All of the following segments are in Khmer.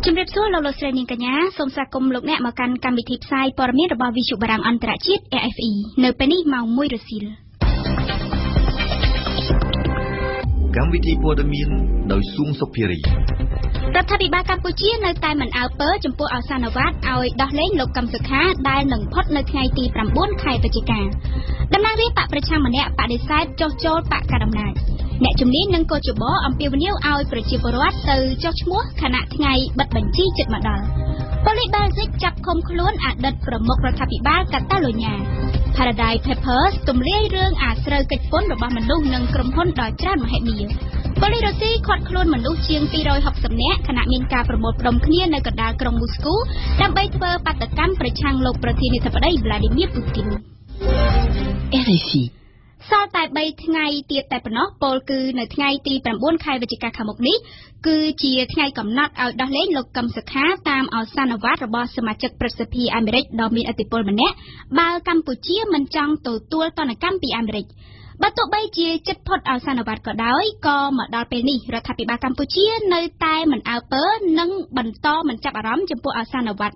ជំរាបសួរលោកលោកស្រីនាងកញ្ញាសូមស្វាគមន៍លោកអ្នកមកកាន់កម្មវិធីផ្សាយព័ត៌មានរបស់វិទ្យុបារាំងអន្តរជាតិ AFE នៅពេលនេះម៉ោង 1 រសៀលកម្មវិធីព័ត៌មានដោយសួងសុភារីរដ្ឋាភិបាលកម្ពុជានៅតែមិនអើពើចំពោះអសានវត្តឲ្យដោះលែងលោកកឹមសុខាដែលនឹងផុតនៅថ្ងៃទី 9 ខែវិច្ឆិកាតំណាងរាស្ត្របកប្រឆាំងម្នាក់បដិសេធចុះចូលបកកណ្ដាលអំណាចអ្នកជំនាញនឹងកោជបអំពាវនាវឲ្យប្រជាពលរដ្ឋទៅចុះឈ្មោះខណៈថ្ងៃបិទបញ្ជីចិត្តមកដល់ប៉ូលីសបែលហ្សិកចាប់ឃុំខ្លួនអតីតប្រមុខរដ្ឋាភិបាលកាតាឡូញ៉ា Paradise Papers ទម្លាយរឿងអាស្រូវកិច្ចពន្ធរបស់មនុស្សនិងក្រុមហ៊ុនដ៏ច្រើនមហិមាប៉ូលីសរុស្ស៊ីឃាត់ខ្លួនមនុស្សជាង260នាក់ខណៈមានការប្រមូលផ្ដុំគ្នានៅកណ្ដាលក្រុងមូស្គូដើម្បីធ្វើបាតកម្មប្រឆាំងលោកប្រធានាធិបតី Vladimir Putin RFI សល់តែ3ថ្ងៃទៀតតែប៉ុណ្ណោះពលគឺនៅថ្ងៃទី9ខែវិច្ឆិកាខាងមុខនេះគឺជាថ្ងៃកំណត់ឲ្យដោះលែងលោកកឹមសុខាតាមអសានវត្តរបស់សមាជិកប្រសិទ្ធិអាមេរិកដ៏មានឥទ្ធិពលម្នាក់បើកម្ពុជាមិនចង់ទទួលទណ្ឌកម្មពីអាមេរិកបើទោះបីជាចិត្តផុតអសានវត្តក៏ដោយក៏មកដល់ពេលនេះរដ្ឋាភិបាលកម្ពុជានៅតែមិនអើពើនិងបន្តមិនចាប់អារម្មណ៍ចំពោះអសានវត្ត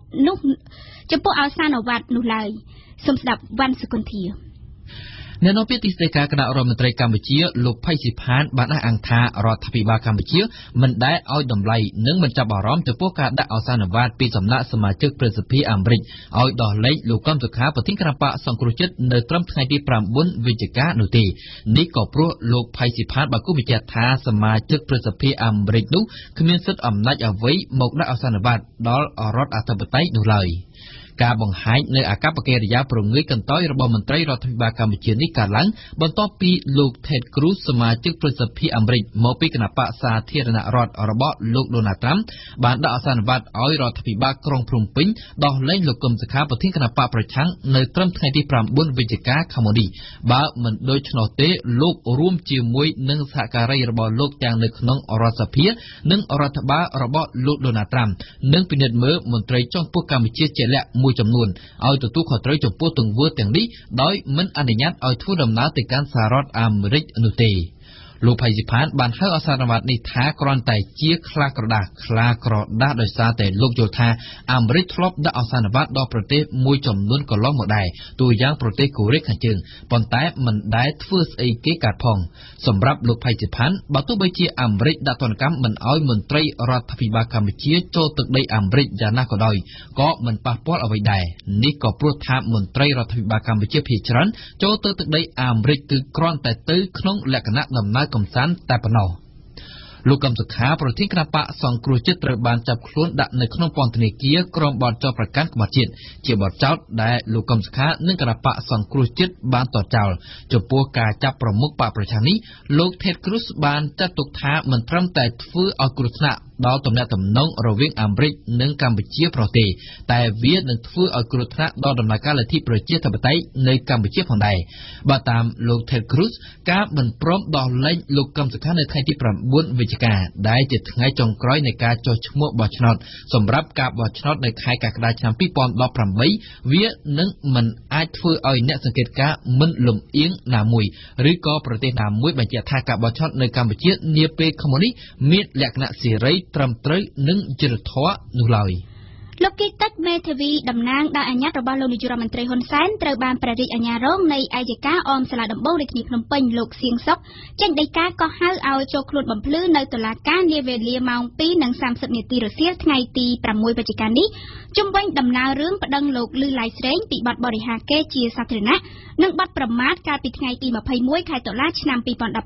នោះឡើយសូមស្ដាប់វ៉ាន់សុគន្ធាអ្នកនាំពាក្យទីស្តីការគណៈរដ្ឋមន្ត្រីកម្ពុជាលោកផៃស៊ីផានបានអះអាងថារដ្ឋាភិបាលកម្ពុជាមិនដែលឲ្យតម្លៃនិងមិនចាប់អារម្មណ៍ចំពោះការដាក់អសានវត្តពីសំណាក់សមាជិកប្រសិទ្ធិអាមេរិកឲ្យដោះលែងលោកកឹមសុខាប្រធានគណៈបកសង្គ្រោះជាតិនៅត្រឹមថ្ងៃទី9វិច្ឆិកានោះទេនេះក៏ព្រោះលោកផៃស៊ីផានបានគូបញ្ជាក់ថាសមាជិកប្រសិទ្ធិអាមេរិកនោះគ្មានសិទ្ធិអំណាចអ្វីមកដាក់អសានវត្តដល់រដ្ឋអធិបតេយ្យនោះឡើយការបង្ហាញនៅអាកប្បកិរិយាប្រងើយកន្តើយរបស់មន្ត្រីរដ្ឋាភិបាលកម្ពុជានេះកើតឡើងបន្ទាប់ពីលោក Ted Cruz សមាជិកប្រសិទ្ធិអាមេរិកមកពីគណៈបកសាធារណរដ្ឋរបស់លោក Donald Trump បានដាក់អសានវត្តឲ្យរដ្ឋាភិបាលក្រុងភ្នំពេញដោះលែងលោកកឹមសុខាប្រធានគណៈបកប្រឆាំងនៅត្រឹមថ្ងៃទី9វិច្ឆិកាខាងមុខនេះបើមិនដូច្នោះទេលោករួមជាមួយនឹងសហការីរបស់លោកទាំងនៅក្នុងរដ្ឋសភានិងរដ្ឋបាលរបស់លោក Donald Trump និងពិនិត្យមើលមន្ត្រីជាន់ខ្ពស់កម្ពុជាជាក់លាក់មួយចំនួនឲ្យទទួលខុសត្រូវចំពោះទង្វើទាំងនេះដោយមិនអនុញ្ញាតឲ្យធ្វើដំណើរទៅកាន់សហរដ្ឋអាមេរិកនោះទេលោកផៃស៊ីផានបានហៅអសានវត្តនេះថាគ្រាន់តែជាខ្លាក្រដាសដោយសារតែលោកយល់ថាអាមេរិកធ្លាប់ដាក់អសានវត្តដល់ប្រទេសមួយចំនួនកន្លងមកដែរទូយ៉ាងប្រទេសកូរ៉េខាងជើងប៉ុន្តែមិនដែលធ្វើស្អីគេកើតផងសម្រាប់លោកផៃស៊ីផានបើទោះបីជាអាមេរិកដាក់ទណ្ឌកម្មមិនឲ្យមន្ត្រីរដ្ឋាភិបាលកម្ពុជាចូលទឹកដីអាមេរិកយ៉ាងណាក៏ដោយក៏មិនប៉ះពាល់អ្វីដែរនេះក៏ព្រោះថាមន្ត្រីរដ្ឋាភិបាលកម្ពុជាភាគច្រើនចូលទៅទឹកដីអាមេរិកគឺគ្រាន់តែទៅក្នុងលក្ខណៈដំណើរកំសាន្តតែប៉ុណ្ណោះលោកកឹមសុខាប្រធានគណៈបកសង្គ្រោះជាតិត្រូវបានចាប់ខ្លួនដាក់នៅក្នុងពន្ធនាគារក្រុមបទចោទប្រកាន់ក្បត់ជាតិជាបទចោទដែលលោកកឹមសុខានិងគណៈបកសង្គ្រោះជាតិបានតចោលចំពោះការចាប់ប្រមុខបកប្រឆាំងនេះលោក Ted Cruz បានចាត់ទុកថាមិនត្រឹមតែធ្វើឲ្យគ្រោះថ្នាក់ដល់ទំនាក់ទំនងរវាងអាមេរិកនិងកម្ពុជាប្រទេតែវានឹងធ្វើឲ្យគ្រោះថ្នាក់ដល់ដំណើរការលទ្ធិប្រជាធិបតេយ្យនៅកម្ពុជាផងដែរបើតាមលោក Ted Cruz ការមិនព្រមដោះលែងលោកកឹមសុខានៅថ្ងៃទី9វិច្ឆិកាដែលជាថ្ងៃចុងក្រោយនៃការចុះឈ្មោះបោះឆ្នោតសម្រាប់ការបោះឆ្នោតនៅខែកក្កដាឆ្នាំ2018វានឹងមិនអាចធ្វើឲ្យអ្នកសង្កេតការណ៍មិនលំអៀងណាមួយឬក៏ប្រទេសណាមួយបញ្ជាក់ថាការបោះឆ្នោតនៅកម្ពុជានាពេលខាងមុខនេះមានលក្ខណៈសេរីត្រឹមត្រូវនិងយុត្តិធម៌នោះឡើយលោកគីតិចមេធាវីតំណាងដោយអាជ្ញារបស់លោកនាយករដ្ឋមន្ត្រីហ៊ុនសែនត្រូវបានព្រះរាជអាជ្ញារងនៃឯកការអមសាលាដំបងរាជធានីភ្នំពេញលោកសៀងសុកចេញដីកាកោះហៅឲ្យចូលខ្លួនបំភ្លឺនៅតុលាការនាវេលាម៉ោង 2:30 នាទីរសៀលថ្ងៃទី6វិច្ឆិកានេះជំវិញដំណើររឿងប្តឹងលោកលឺឡៃស្រេងពីបទបរិហាកេរ្តិ៍ជាសាធារណៈនិងបទប្រមាថកាលពីថ្ងៃទី21ខែតុលាឆ្នាំ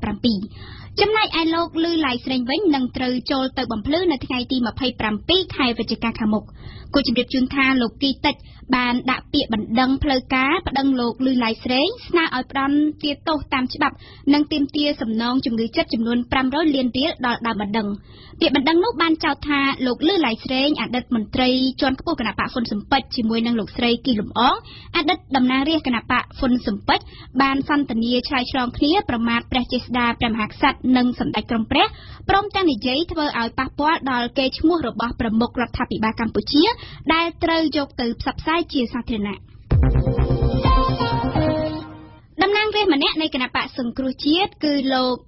2017ចំណែកឯលោកលឺឡៃស្រេងវិញនឹងត្រូវចូលទៅបំភ្លឺនៅថ្ងៃទី27ខែវិច្ឆិកាខាងមុខគូជំរាបជូនថាលោកគីតិចបានដាក់ពាក្យបណ្ដឹងផ្លូវការប្តឹងលោកលឺឡៃស្រេងស្នើឲ្យផ្តន្ទាទោសតាមច្បាប់និងទាមទារសំណងជំងឺចិត្តចំនួន500លានរៀលដល់ដើមបណ្ដឹងពាក្យបណ្ដឹងនោះបានចោទថាលោកលឺឡៃស្រេងអតីតមន្ត្រីជាន់ខ្ពស់គណៈបកហ៊ុនស៊ិនប៉ិចជាមួយនឹងលោកស្រីគីលំអងអតីតតំណាងរាស្ត្រគណៈបកហ៊ុនស៊ិនប៉ិចបានសន្ទនាឆ្លើយឆ្លងគ្នាប្រមាថព្រះចេស្តាព្រះមហាក្សត្រនិងសម្ដេចក្រមព្រះព្រមទាំងនិយាយធ្វើឲ្យប៉ះពាល់ដល់កេរ្តិ៍ឈ្មោះរបស់ប្រមុខរដ្ឋាភិបាលកម្ពុជាដែលត្រូវយកទៅផ្សព្វផ្សាយជាសាធារណៈតំណាងរាស្ត្រម្នាក់នៃគណៈបកសង្គ្រោះជាតិគឺលោក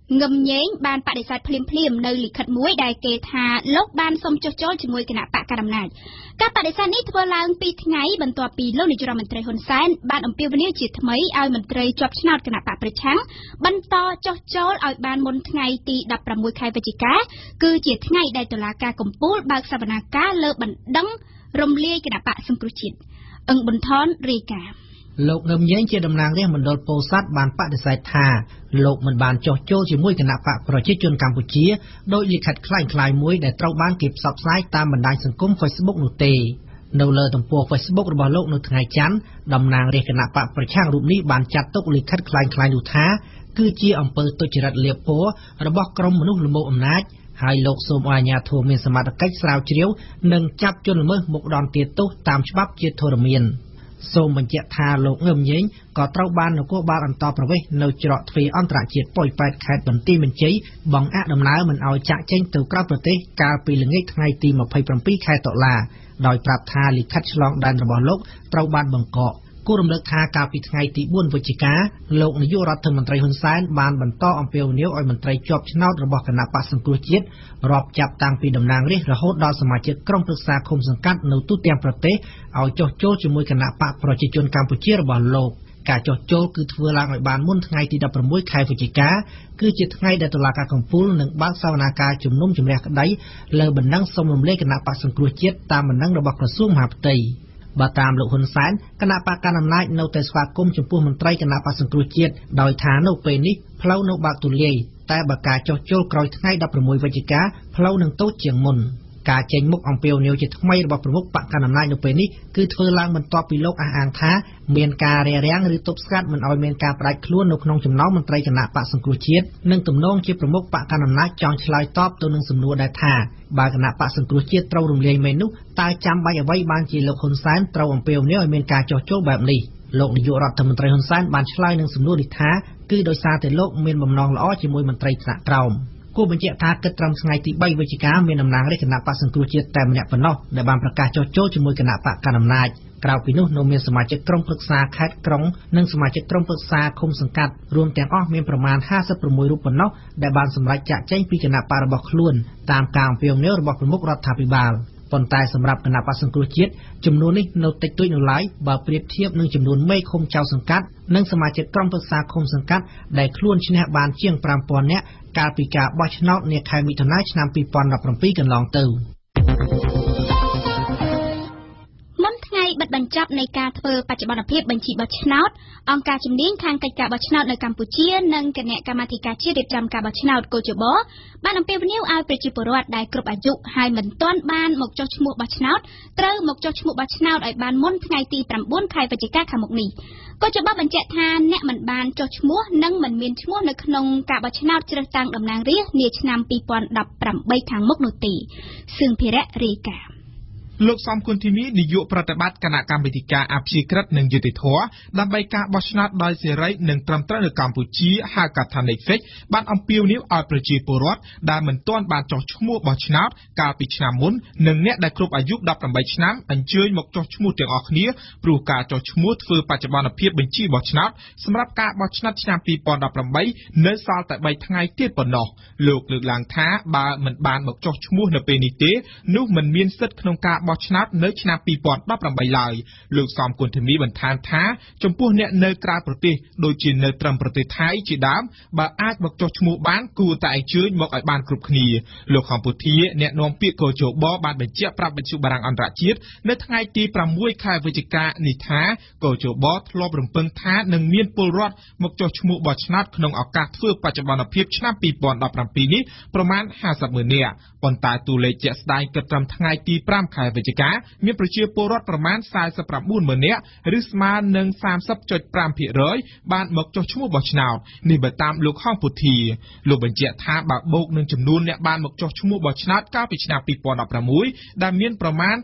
ងឹមញែងបានបដិសេធភ្លាមនៅលិខិតមួយដែលគេថាលោកបានសុំចុះចូលជាមួយគណៈបកកណ្ដាលអំណាចការបដិសេធនេះធ្វើឡើង2ថ្ងៃបន្ទាប់ពីលោកនាយរដ្ឋមន្ត្រីហ៊ុនសែនបានអំពាវនាវជាថ្មីឲ្យមន្ត្រីជាប់ឆ្នោតគណៈបកប្រឆាំងបន្តចុះចូលឲ្យបានមុនថ្ងៃទី16ខែវិច្ឆិកាគឺជាថ្ងៃដែលតុលាការកំពូលបើកសវនាការលើបណ្ដឹងរំលាយគណៈបកសង្គ្រោះជាតិអង្គប៊ុនថនរាយការណ៍លោកងឹមញែងជាតំណាងរាស្ត្រមណ្ឌលពោធិ៍សាត់បានបដិសេធថាលោកមិនបានចុះចូលជាមួយគណៈបកប្រជាជនកម្ពុជាដោយលិខិតคล้ายៗមួយដែលត្រូវបានគេផ្សព្វផ្សាយតាមបណ្ដាញសង្គម Facebook នោះទេនៅលើទំព័រ Facebook របស់លោកនៅថ្ងៃច័ន្ទតំណាងរាស្ត្រគណៈបកប្រឆាំងរូបនេះបានចាត់ទុកលិខិតคล้ายៗនោះថាគឺជាអំពើទុច្ចរិតលៀបពណ៌របស់ក្រុមមនុស្សល្មមអំណាចហើយលោកសូមឲ្យអាជ្ញាធរមានសមត្ថកិច្ចស្រាវជ្រាវនិងចាប់ជនល្មើសមកដន្ទាទោសតាមច្បាប់ជាធរមានសូមបញ្ជាក់ថាលោកងឹមញែងក៏ត្រូវបាននគរបាលអន្តរប្រវេសន៍នៅច្រកទ្វារអន្តរជាតិប៉ោយប៉ែតខេត្តបន្ទាយមានជ័យបង្អាក់ដំណើរមិនឲ្យចាក់ចេញទៅក្រៅប្រទេសកាលពីល្ងាចថ្ងៃទី27ខែតុលាដោយប្រាប់ថាលិខិតឆ្លងដែនរបស់លោកត្រូវបានបង្កកគួររំលឹកថាកាលពីថ្ងៃទី4វិច្ឆិកាលោកនាយករដ្ឋមន្ត្រីហ៊ុនសែនបានបន្តអំពាវនាវឲ្យមន្ត្រីជាប់ឆ្នោតរបស់គណៈបក្សសង្គ្រោះជាតិរាប់ចាប់តាំងពីតំណាងរាស្ត្ររហូតដល់សមាជិកក្រុមប្រឹក្សាឃុំសង្កាត់នៅទូទាំងប្រទេសឲ្យចុះចូលជាមួយគណៈបកប្រជាជនកម្ពុជារបស់លោកការចុះចូលគឺធ្វើឡើងឲ្យបានមុនថ្ងៃទី16ខែវិច្ឆិកាគឺជាថ្ងៃដែលតុលាការកំពូលនឹងបើកសវនាការជំនុំជម្រះក្តីលើបណ្ដឹងសុំរំលាយគណៈបក្សសង្គ្រោះជាតិតាមបណ្ដឹងរបស់ក្រសួងមហាផ្ទៃបើតាមលោកហ៊ុនសែនគណៈបកកណ្ដាលអំណាចនៅតែស្វាគមន៍ចំពោះមន្ត្រីគណៈបក្សសង្គ្រោះជាតិដោយថានៅពេលនេះផ្លូវនៅបើកទូលាយតែបើការចុះចូលក្រោយថ្ងៃ16វិច្ឆិកាផ្លូវនឹងតូចជាងមុនការចេញមុខអំពាវនាវជាថ្មីរបស់ប្រមុខបកកណ្ដាលអំណាចនៅពេលនេះគឺធ្វើឡើងបន្ទាប់ពីលោកអះអាងថាមានការរារាំងឬទប់ស្កាត់មិនឲ្យមានការផ្ដាច់ខ្លួននៅក្នុងចំណោមមន្ត្រីគណៈបក្សសង្គ្រោះជាតិនិងទំនងជាប្រមុខបកកណ្ដាលអំណាចចង់ឆ្លើយតបទៅនឹងសំណួរដែលថាបើគណៈបក្សសង្គ្រោះជាតិត្រូវរំលាយមែននោះតើចាំបាច់អ្វីបានជាលោកហ៊ុនសែនត្រូវអំពាវនាវឲ្យមានការចុះចូលបែបនេះលោកនាយករដ្ឋមន្ត្រីហ៊ុនសែនបានឆ្លើយនឹងសំណួរនេះថាគឺដោយសារតែលោកមានបំណងល្អជាមួយមន្ត្រីថ្នាក់ក្រោមគួរបញ្ជាក់ថាគិតត្រឹមថ្ងៃទី3វិច្ឆិកាមានតំណាងរាស្ត្រគណៈបក្សសង្គ្រោះជាតិតែម្នាក់ប៉ុណ្ណោះដែលបានប្រកាសចុះចូលជាមួយគណៈបកកណ្ដាលអំណាចក្រៅពីនោះនៅមានសមាជិកក្រុមប្រឹក្សាខេត្តក្រុងនិងសមាជិកក្រុមប្រឹក្សាឃុំសង្កាត់រួមទាំងអស់មានប្រមាណ56រូបប៉ុណ្ណោះដែលបានសម្រេចចាក់ចែងពីគណៈបករបស់ខ្លួនតាមការអំពាវនាវរបស់ប្រមុខរដ្ឋាភិបាលប៉ុន្តែសម្រាប់គណៈបក្សសង្គ្រោះជាតិចំនួននេះនៅតិចតួចនៅឡើយបើប្រៀបធៀបនឹងចំនួនមេឃុំចៅសង្កាត់និងសមាជិកក្រុមប្រឹក្សាឃុំសង្កាត់ដែលខ្លួនឈ្នះបានជាង 5000 នាក់កាលពីការបោះឆ្នោតនាខែមិថុនាឆ្នាំ2017កន្លងទៅថ្ងៃបិទបញ្ចប់នៃការធ្វើបច្ចុប្បន្នភាពបញ្ជីបោះឆ្នោតអង្គការជំនាញខាងកិច្ចការបោះឆ្នោតនៅកម្ពុជានិងគណៈកម្មាធិការជាតិរៀបចំការបោះឆ្នោតកោជបបានអំពាវនាវឲ្យប្រជាពលរដ្ឋដែលគ្រប់អាយុហើយមិនទាន់បានមកចុះឈ្មោះបោះឆ្នោតត្រូវមកចុះឈ្មោះបោះឆ្នោតឲ្យបានមុនថ្ងៃទី9ខែវិច្ឆិកាខាងមុខនេះកោជបបញ្ជាក់ថាអ្នកមិនបានចុះឈ្មោះនិងមិនមានឈ្មោះនៅក្នុងការបោះឆ្នោតជ្រើសតាំងតំណាងរាស្ត្រនាឆ្នាំ2018ខាងមុខនោះទេសឿងភិរៈរាយការណ៍លោកសំគុណធីមីនាយកប្រតិបត្តិគណៈកម្មាធិការអព្យាក្រឹតនិងយុតិធធដើម្បីការបោះឆ្នោតដោយសេរីនិងត្រឹមត្រូវនៅកម្ពុជាហៅកាត់ថា Netflix បានអំពាវនាវឲ្យប្រជាពលរដ្ឋដែលមិនទាន់បានចុះឈ្មោះបោះឆ្នោតកាលពីឆ្នាំមុននិងអ្នកដែលគ្រប់អាយុ18ឆ្នាំអញ្ជើញមកចុះឈ្មោះទាំងអស់គ្នាព្រោះការចុះឈ្មោះធ្វើបច្ចុប្បន្នភាពបញ្ជីបោះឆ្នោតសម្រាប់ការបោះឆ្នោតឆ្នាំ2018នៅសល់តែ3ថ្ងៃទៀតប៉ុណ្ណោះលោកលើកឡើងថាបើមិនបានមកចុះឈ្មោះនៅពេលនេះទេនោះមិនមានសិទ្ធិក្នុងការបោះឆ្នោតនៅឆ្នាំ2018ឡើយលោកសំគុណធីមីបន្ថែមថាចំពោះអ្នកនៅក្រៅប្រទេសដូចជានៅត្រឹមប្រទេសថៃជាដើមបើអាចមកចុះឈ្មោះបានគួរតែអញ្ជើញមកឲ្យបានគ្រប់គ្នាលោកខំពុធាអ្នកនាំពាក្យកោជបបានបញ្ជាក់ប្រាប់វិទ្យុបារាំងអន្តរជាតិនៅថ្ងៃទី6ខែវិច្ឆិកានេះថាកោជបធ្លាប់រំពឹងថានឹងមានពលរដ្ឋមកចុះឈ្មោះបោះឆ្នោតក្នុងឱកាសធ្វើបច្ចុប្បន្នភាពឆ្នាំ2017នេះប្រមាណ50,000 នាក់ប៉ុន្តែតួលេខជាក់ស្ដែងគិតត្រឹមថ្ងៃទី5ខែវិច្ឆិកាមានប្រជាពលរដ្ឋប្រមាណ49,000 នាក់ឬស្មើនឹង 30.5% បានមកចុះឈ្មោះបោះឆ្នោតនេះបើតាមលោកហងពុធាលោកបញ្ជាក់ថាបើបូកនឹងចំនួនអ្នកបានមកចុះឈ្មោះបោះឆ្នោតកាលពីឆ្នាំ2016ដែលមានប្រមាណ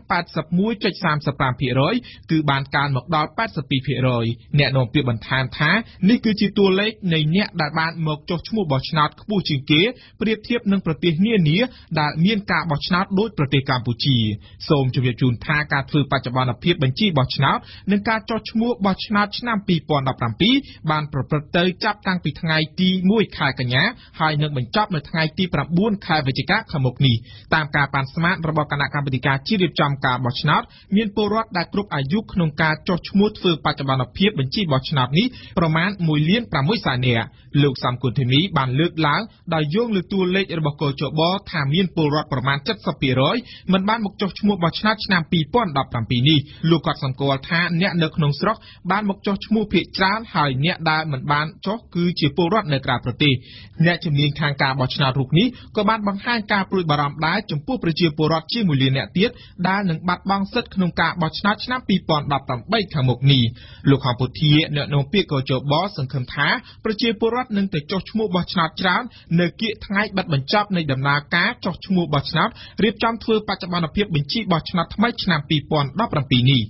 81.35% គឺបានកើនមកដល់ 82% អ្នកនាំពាក្យបន្ថែមថានេះគឺជាតួលេខនៃអ្នកដែលបានមកចុះឈ្មោះបោះឆ្នោតខ្ពស់ជាងគេប្រៀបធៀបនឹងប្រទេសនានាដែលមានការបោះឆ្នោតដូចប្រទេសកម្ពុជាសូសូមជម្រាបជូនថាការធ្វើបច្ចុប្បន្នភាពបញ្ជីបោះឆ្នោតនិងការចុះឈ្មោះបោះឆ្នោតឆ្នាំ2017បានប្រព្រឹត្តទៅចាប់តាំងពីថ្ងៃទី1ខែកញ្ញាហើយនឹងបញ្ចប់នៅថ្ងៃទី9ខែវិច្ឆិកាខាងមុខនេះតាមការប៉ាន់ស្មានរបស់គណៈកម្មាធិការជាតិរៀបចំការបោះឆ្នោតមានពលរដ្ឋដែលគ្រប់អាយុក្នុងការចុះឈ្មោះធ្វើបច្ចុប្បន្នភាពបញ្ជីបោះឆ្នោតនេះប្រមាណ 1.6 លាននាក់លោកសំគុណធីមីបានលើកឡើងដោយយោងលើតួលេខរបស់កោជបថាមានពលរដ្ឋប្រមាណ 70% មិនបានមកចុះឈ្មោះបោះឆ្នោតឆ្នាំ2017នេះលោកក៏សម្គាល់ថាអ្នកនៅក្នុងស្រុកបានមកចុះឈ្មោះភាគច្រើនហើយអ្នកដែលមិនបានចុះគឺជាពលរដ្ឋនៅក្រៅប្រទេសអ្នកជំនាញខាងការបោះឆ្នោតរូបនេះក៏បានបង្ហាញការព្រួយបារម្ភដែរចំពោះប្រជាពលរដ្ឋជាង 1 លាននាក់ទៀតដែលនឹងបាត់បង់សិទ្ធិក្នុងការបោះឆ្នោតឆ្នាំ2018ខាងមុខនេះលោកខំពុធាអ្នកនាំពាក្យកោជបសង្ឃឹមថាប្រជាពលរដ្ឋនឹងទៅចុះឈ្មោះបោះឆ្នោតច្រើននៅគៀកថ្ងៃបិទបញ្ចប់នៃដំណើរការចុះឈ្មោះបោះឆ្នោតរៀបចំធ្វើបច្ចុប្បន្នភាពបញ្ជីបោះឆ្នោតថ្មីឆ្នាំ2017នេះ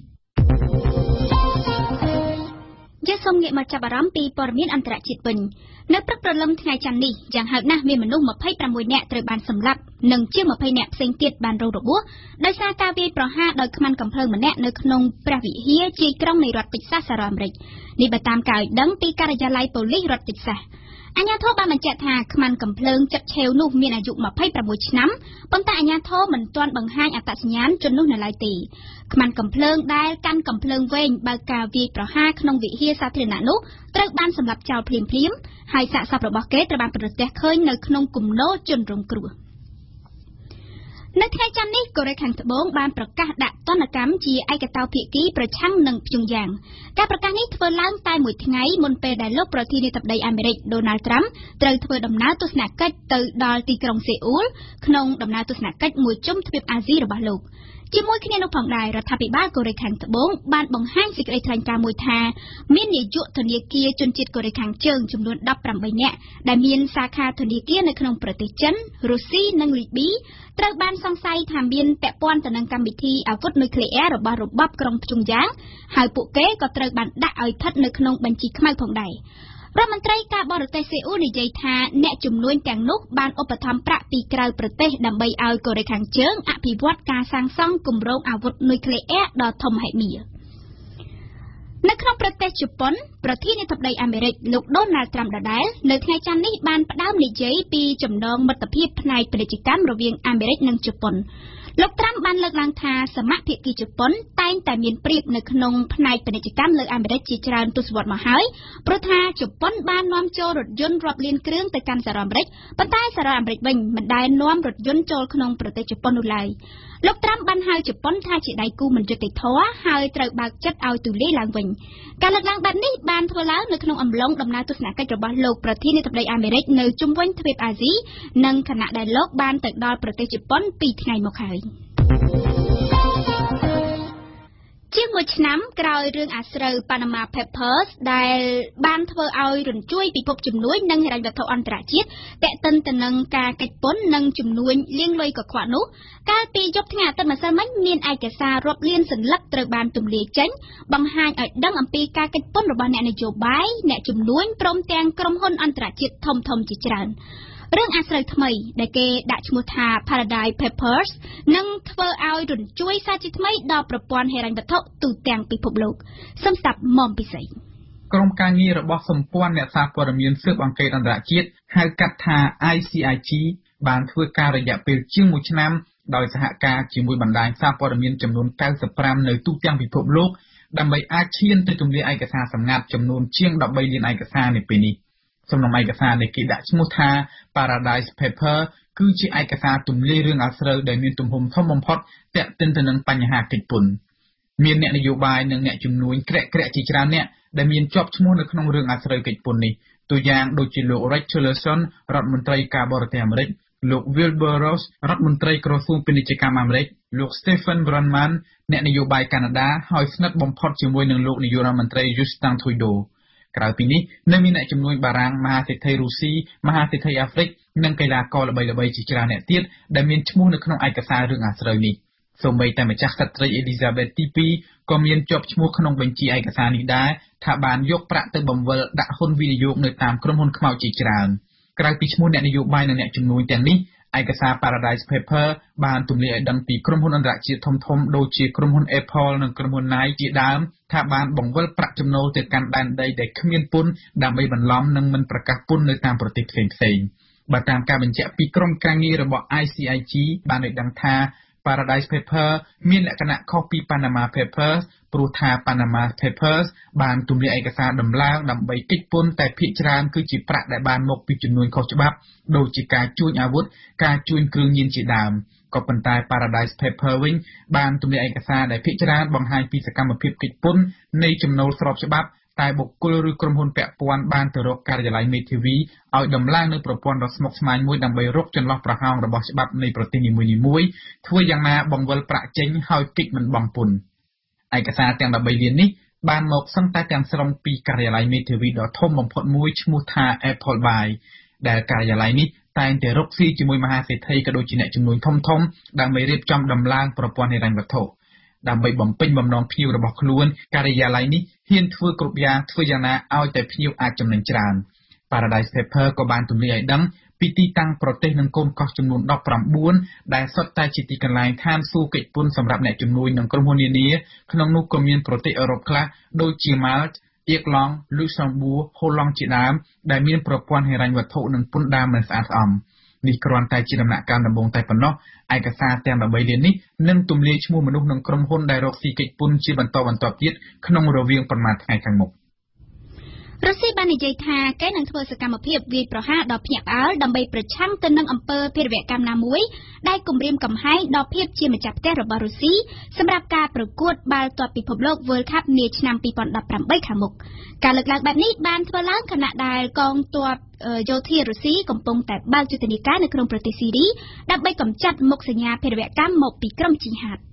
យើងសូមងាកមកចាប់អារម្មណ៍ពីព័ត៌មានអន្តរជាតិវិញនៅព្រឹកព្រលឹមថ្ងៃច័ន្ទនេះយ៉ាងហោចណាស់មានមនុស្ស26នាក់ត្រូវបានសម្លាប់និងជាង20នាក់ផ្សេងទៀតបានរងរបួសដោយសារការវាយប្រហារដោយខ្មាន់កាំភ្លើងម្នាក់នៅក្នុងព្រះវិហារជាយក្រុងនៃរដ្ឋតិចសាសសហរដ្ឋអាមេរិកនេះបើតាមការឲ្យដឹងពីការិយាល័យប៉ូលីសរដ្ឋតិចសាសអាជ្ញាធរបានបញ្ជាក់ថាខ្មាន់កាំភ្លើងចិត្តឆេវនោះមានអាយុ26ឆ្នាំប៉ុន្តែអាជ្ញាធរមិនទាន់បង្ហាញអត្តសញ្ញាណជននោះនៅឡើយទេខ្មាន់កាំភ្លើងដែលកាន់កាំភ្លើងវែងបើកការវាយប្រហារក្នុងវិហារសាធារណៈនោះត្រូវបានសម្លាប់ចោលភ្លាមៗហើយសាកសពរបស់គេត្រូវបានប្រទះឃើញនៅក្នុងគំនរជនរងគ្រោះនៅថ្ងៃច័ន្ទនេះកូរ៉េខាងត្បូងបានប្រកាសដាក់ទណ្ឌកម្មជាឯកតោភាគីប្រឆាំងនឹងព្យុងយ៉ាងការប្រកាសនេះធ្វើឡើងតែមួយថ្ងៃមុនពេលដែលលោកប្រធានាធិបតីអាមេរិកដូណាល់ត្រាំត្រូវធ្វើដំណើរទស្សនកិច្ចទៅដល់ទីក្រុងសេអ៊ូលក្នុងដំណើរទស្សនកិច្ចមួយជុំទ្វីបអាស៊ីរបស់លោកជាមួយគ្នានោះផងដែររដ្ឋាភិបាលកូរ៉េខាងត្បូងបានបង្ហាញសេចក្តីថ្លែងការណ៍មួយថាមាននាយកធនាគារជនជាតិកូរ៉េខាងជើងចំនួន18នាក់ដែលមានសាខាធនាគារនៅក្នុងប្រទេសចិនរុស្ស៊ីនិងលីប៊ីត្រូវបានសង្ស័យថាមានពាក់ព័ន្ធទៅនឹងកម្មវិធីអាវុធនុយក្លេអ៊ែររបស់របបក្រុងព្យុងយ៉ាងហើយពួកគេក៏ត្រូវបានដាក់ឲ្យស្ថិតនៅក្នុងបញ្ជីខ្មៅផងដែររដ្ឋមន្ត្រីការបរទេសសេអ៊ូលនិយាយថាអ្នកជំនួញទាំងនោះបានឧបត្ថម្ភប្រាក់ពីក្រៅប្រទេសដើម្បីឲ្យកូរ៉េខាងជើងអភិវឌ្ឍការសាងសង់គម្រោងអាវុធនុយក្លេអ៊ែរដ៏ធំមហិមានៅក្នុងប្រទេសជប៉ុនប្រធានាធិបតីអាមេរិកលោកដូណាល់ត្រាំដដែលនៅថ្ងៃច័ន្ទនេះបានផ្ដើមនិយាយពីចំណងមិត្តភាពផ្នែកពាណិជ្ជកម្មរវាងអាមេរិកនិងជប៉ុនលោកត្រាំបានលើកឡើងថាសមភាគីជប៉ុនតែងតែមានប្រៀបនៅក្នុងផ្នែកពាណិជ្ជកម្មលើអាមេរិកជាច្រើនទសវត្សរ៍មកហើយព្រោះថាជប៉ុនបាននាំចូលរថយន្តរាប់លានគ្រឿងទៅកាន់សហរដ្ឋអាមេរិកប៉ុន្តែសហរដ្ឋអាមេរិកវិញមិនដែលនាំរថយន្តចូលក្នុងប្រទេសជប៉ុននោះឡើយលោកត្រាំបានហៅជប៉ុនថាជាដៃគូមិនយុត្តិធម៌ហើយត្រូវបើកចិត្តឲ្យទូលាយឡើងវិញការលើកឡើងបែបនេះបានធ្វើឡើងនៅក្នុងអំឡុងដំណើរទស្សនកិច្ចរបស់លោកប្រធានាធិបតីអាមេរិកនៅជុំវិញទ្វីបអាស៊ីនិងខណៈដែលលោកបានទៅដល់ប្រទេសជប៉ុន2ថ្ងៃមកហើយជាង1ឆ្នាំក្រោយរឿងអាស្រូវ Panama Papers ដែលបានធ្វើឲ្យរញ្ជួយពិភពជំនួយនិងហិរញ្ញវត្ថុអន្តរជាតិទាក់ទិនទៅនឹងការកិច្ចពន្ធនិងជំនួយលាងលុយកខ្វក់នោះកាលពីយប់ថ្ងៃអាទិត្យម្សិលមិញមានឯកសាររាប់លានសន្លឹកត្រូវបានទម្លាយចេញបង្ហាញឲ្យដឹងអំពីការកិច្ចពន្ធរបស់អ្នកនយោបាយអ្នកជំនួញព្រមទាំងក្រុមហ៊ុនអន្តរជាតិធំៗជាច្រើនរឿងអាស្រូវថ្មីដែលគេដាក់ឈ្មោះថា Paradise Papers នឹងធ្វើឲ្យរញ្ជួយសាជាថ្មីដល់ប្រព័ន្ធហិរញ្ញវត្ថុទូទាំងពិភពលោកសូមស្ដាប់មុំពិសេសក្រុមការងាររបស់សម្ព័ន្ធអ្នកសារព័ត៌មានស៊ើបអង្កេតអន្តរជាតិហៅកាត់ថា ICIG បានធ្វើការរយៈពេលជាង1ឆ្នាំដោយសហការជាមួយបណ្ដាញសារព័ត៌មានចំនួន95នៅទូទាំងពិភពលោកដើម្បីអាចឈានទៅទម្លាយឯកសារសម្ងាត់ចំនួនជាង13លានឯកសារនៅពេលនេះសំណុំឯកសារដែលគេដាក់ឈ្មោះថា Paradise Paper គឺជាឯកសារទម្លាយរឿងអាស្រូវដែលមានទំហំធំបំផុតទាក់ទិនទៅនឹងបញ្ហាកិច្ចពន្ធមានអ្នកនយោបាយនិងអ្នកជំនួញក្រាក់ជាច្រើនអ្នកដែលមានជាប់ឈ្មោះនៅក្នុងរឿងអាស្រូវកិច្ចពន្ធនេះตัวយ៉ាងដូចជាលោក Rex Tillerson រដ្ឋមន្ត្រីការបរទេសអាមេរិកលោក Wilbur Ross រដ្ឋមន្ត្រីក្រសួងពាណិជ្ជកម្មអាមេរិកលោក Stephen Bronman អ្នកនយោបាយកាណាដាហើយស្និទ្ធបំផុតជាមួយនឹងលោកនាយករដ្ឋមន្ត្រី Justin Trudeauក្រៅពីនេះនៅមានអ្នកជំនួយបារាំងមហាសេដ្ឋីរុស្ស៊ីមហាសេដ្ឋីអាហ្វ្រិកនិងកីឡាករល្បីៗជាច្រើនអ្នកទៀតដែលមានឈ្មោះនៅក្នុងឯកសាររឿងអាស្រូវនេះសូម្បីតែម្ចាស់ក្សត្រី Elizabeth ទី2ក៏មានជាប់ឈ្មោះក្នុងបញ្ជីឯកសារនេះដែរថាបានយកប្រាក់ទៅបង្វិលដាក់ហ៊ុនវិនិយោគនៅតាមក្រុមហ៊ុនខ្មោចជាច្រើនក្រៅពីឈ្មោះអ្នកនយោបាយនិងអ្នកជំនួយទាំងនេះឯកសារ Paradise Paper បានទម្លាយឲ្យដឹងពីក្រុមហ៊ុនអន្តរជាតិធំៗដូចជាក្រុមហ៊ុន Apple និងក្រុមហ៊ុន Nike ជាដើមថាបានបង្វិលប្រាក់ចំណូលទៅកាន់ដែនដីដែលគ្មានពន្ធដើម្បីបន្លំនិងមិនប្រកាសពន្ធនៅតាមប្រទេសផ្សេងៗបើតាមការបញ្ជាក់ពីក្រុមការងាររបស់ ICIG បានឲ្យដឹងថា Paradise Paper មានលក្ខណៈខុសពី Panama Papers ព្រោះថា Panama Papers បានទម្លាយឯកសារដំឡើងដើម្បីគេចពន្ធតែភាគច្រើនគឺជាប្រាក់ដែលបានមកពីចំនួនខុសច្បាប់ដូចជាការជួញអាវុធការជួញគ្រឿងញៀនជាដើមក៏ប៉ុន្តែ Paradise Paper វិញបានទម្លាយឯកសារដែលភាគច្រើនបង្ហាញពីសកម្មភាពគេចពន្ធនៃចំណូលស្របច្បាប់តែបុគ្គលឬក្រុមហ៊ុនពាក់ព័ន្ធបានទៅរកការិយាល័យមេធាវីឲ្យដំឡើងនៅប្រព័ន្ធដ៏ស្មុគស្មាញមួយដើម្បីរកចន្លោះប្រហោងរបស់ច្បាប់នៃប្រទេសនីមួយៗធ្វើយ៉ាងណាបង្វិលប្រាក់ចេញហើយគេចមិនបង់ពន្ធឯកសារទាំង13លាននេះបានមកសឹងតែទាំងស្រុងពីការិយាល័យមេធាវីដ៏ធំបំផុតមួយឈ្មោះថា Apple Buy ដែលការិយាល័យនេះតែងតែរកស៊ីជាមួយមហាសេដ្ឋីក៏ដូចជាអ្នកជំនួញធំៗដើម្បីរៀបចំដំឡើងប្រព័ន្ធហិរញ្ញវត្ថុដើម្បីបំពេញបំណងភ្ញៀវរបស់ខ្លួនការិយាល័យនេះហ៊ានធ្វើគ្រប់យ៉ាងធ្វើយ៉ាងណាឲ្យតែភ្ញៀវអាចចំណេញច្រើន Paradise Paper ក៏បានទម្លាយឲ្យដឹងពីទីតាំងប្រទេសនិងកូនកោះចំនួន19ដែលសុទ្ធតែជាទីកន្លែងឋានសួគ៌កិច្ចពន្ធសម្រាប់អ្នកជំនួញនិងក្រុមហ៊ុននានាក្នុងនោះក៏មានប្រទេសអឺរ៉ុបខ្លះដូចជា Malta អៀកឡង់ Luxembourg ហូឡង់ជាដើមដែលមានប្រព័ន្ធហិរញ្ញវត្ថុនិងពន្ធដារមិនស្អាតស្អំនេះគ្រាន់តែជាដំណាក់កាលដំបូងតែប៉ុណ្ណោះឯកសារទាំង13លាននេះនឹងទម្លាយឈ្មោះមនុស្សនិងក្រុមហ៊ុនដែលរកស៊ីកិច្ចពន្ធជាបន្តបន្ទាប់ទៀតក្នុងរវាងប្រមាណថ្ងៃខាងមុខរុស្ស៊ីបាននិយាយថាគេនឹងធ្វើសកម្មភាពវាយប្រហារដល់ភ្នាក់ផ្អើលដើម្បីប្រឆាំងទៅនឹងអំពើភេរវកម្មណាមួយដែលគំរាមកំហែងដល់ភាពជាម្ចាស់ផ្ទះរបស់រុស្ស៊ីសម្រាប់ការប្រកួតបាល់ទាត់ពិភពលោក World Cup នាឆ្នាំ2018ខាងមុខការលើកឡើងបែបនេះបានធ្វើឡើងខណៈដែលកងទ័ពយោធារុស្ស៊ីកំពុងតែបើកយុទ្ធនាការនៅក្នុងប្រទេសស៊ីរីដើម្បីកម្ចាត់មុខសញ្ញាភេរវកម្មមកពីក្រុមជីហាត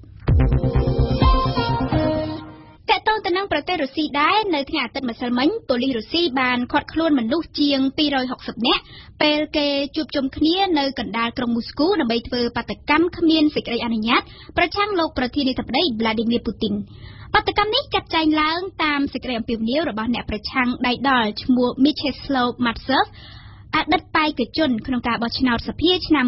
ទៅនឹងប្រទេសរុស្ស៊ីដែរនៅថ្ងៃអាទិត្យម្សិលមិញប៉ូលីសរុស្ស៊ីបានឃាត់ខ្លួនមនុស្សជាង260នាក់ពេលគេជួបជុំគ្នានៅកណ្ដាលក្រុងមូស្គូដើម្បីធ្វើបាតកម្មគ្មានសេចក្តីអនុញ្ញាតប្រឆាំងលោកប្រធានាធិបតី Vladimir Putin បាតកម្មនេះចាត់ចែងឡើងតាមសេចក្តីអំពាវនាវរបស់អ្នកប្រឆាំងដៃដល់ឈ្មោះ Myaroslav Matsev អតីតបេក្ខជនក្នុងការបោះឆ្នោតសភាឆ្នាំ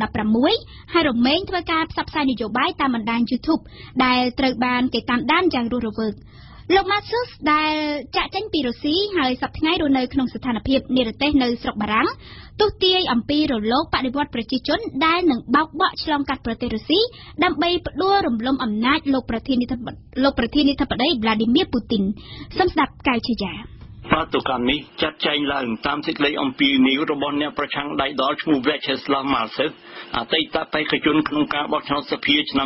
2016ហើយរមែងធ្វើការផ្សព្វផ្សាយនយោបាយតាមបណ្ដាញ YouTube ដែលត្រូវបានគេតាមដានយ៉ាងរស់រវើកលោក Matsus ដែលចាក់ចេញពីរុស្ស៊ីហើយសប្តាហ៍ថ្ងៃរស់នៅក្នុងស្ថានភាពនិរទេសនៅស្រុកបារាំងទស្សទាយអំពីរលកបដិវត្តប្រជាជនដែលនឹងបោកបក់ឆ្លងកាត់ប្រទេសរុស្ស៊ីដើម្បីផ្ដួលរំលំអំណាចលោកប្រធានាធិបតី Vladimir Putin សូមស្ដាប់កៅជាយ៉ាបាតុកម្មនេះចាត់ចែងឡើងតាមសេចក្តីអំពាវនាវរបស់អ្នកប្រឆាំងដៃដល់ឈ្មោះ Vyacheslav Maltsev អតីតបេក្ខជនក្នុងការបោះឆ្នោតសភាឆ្នាំ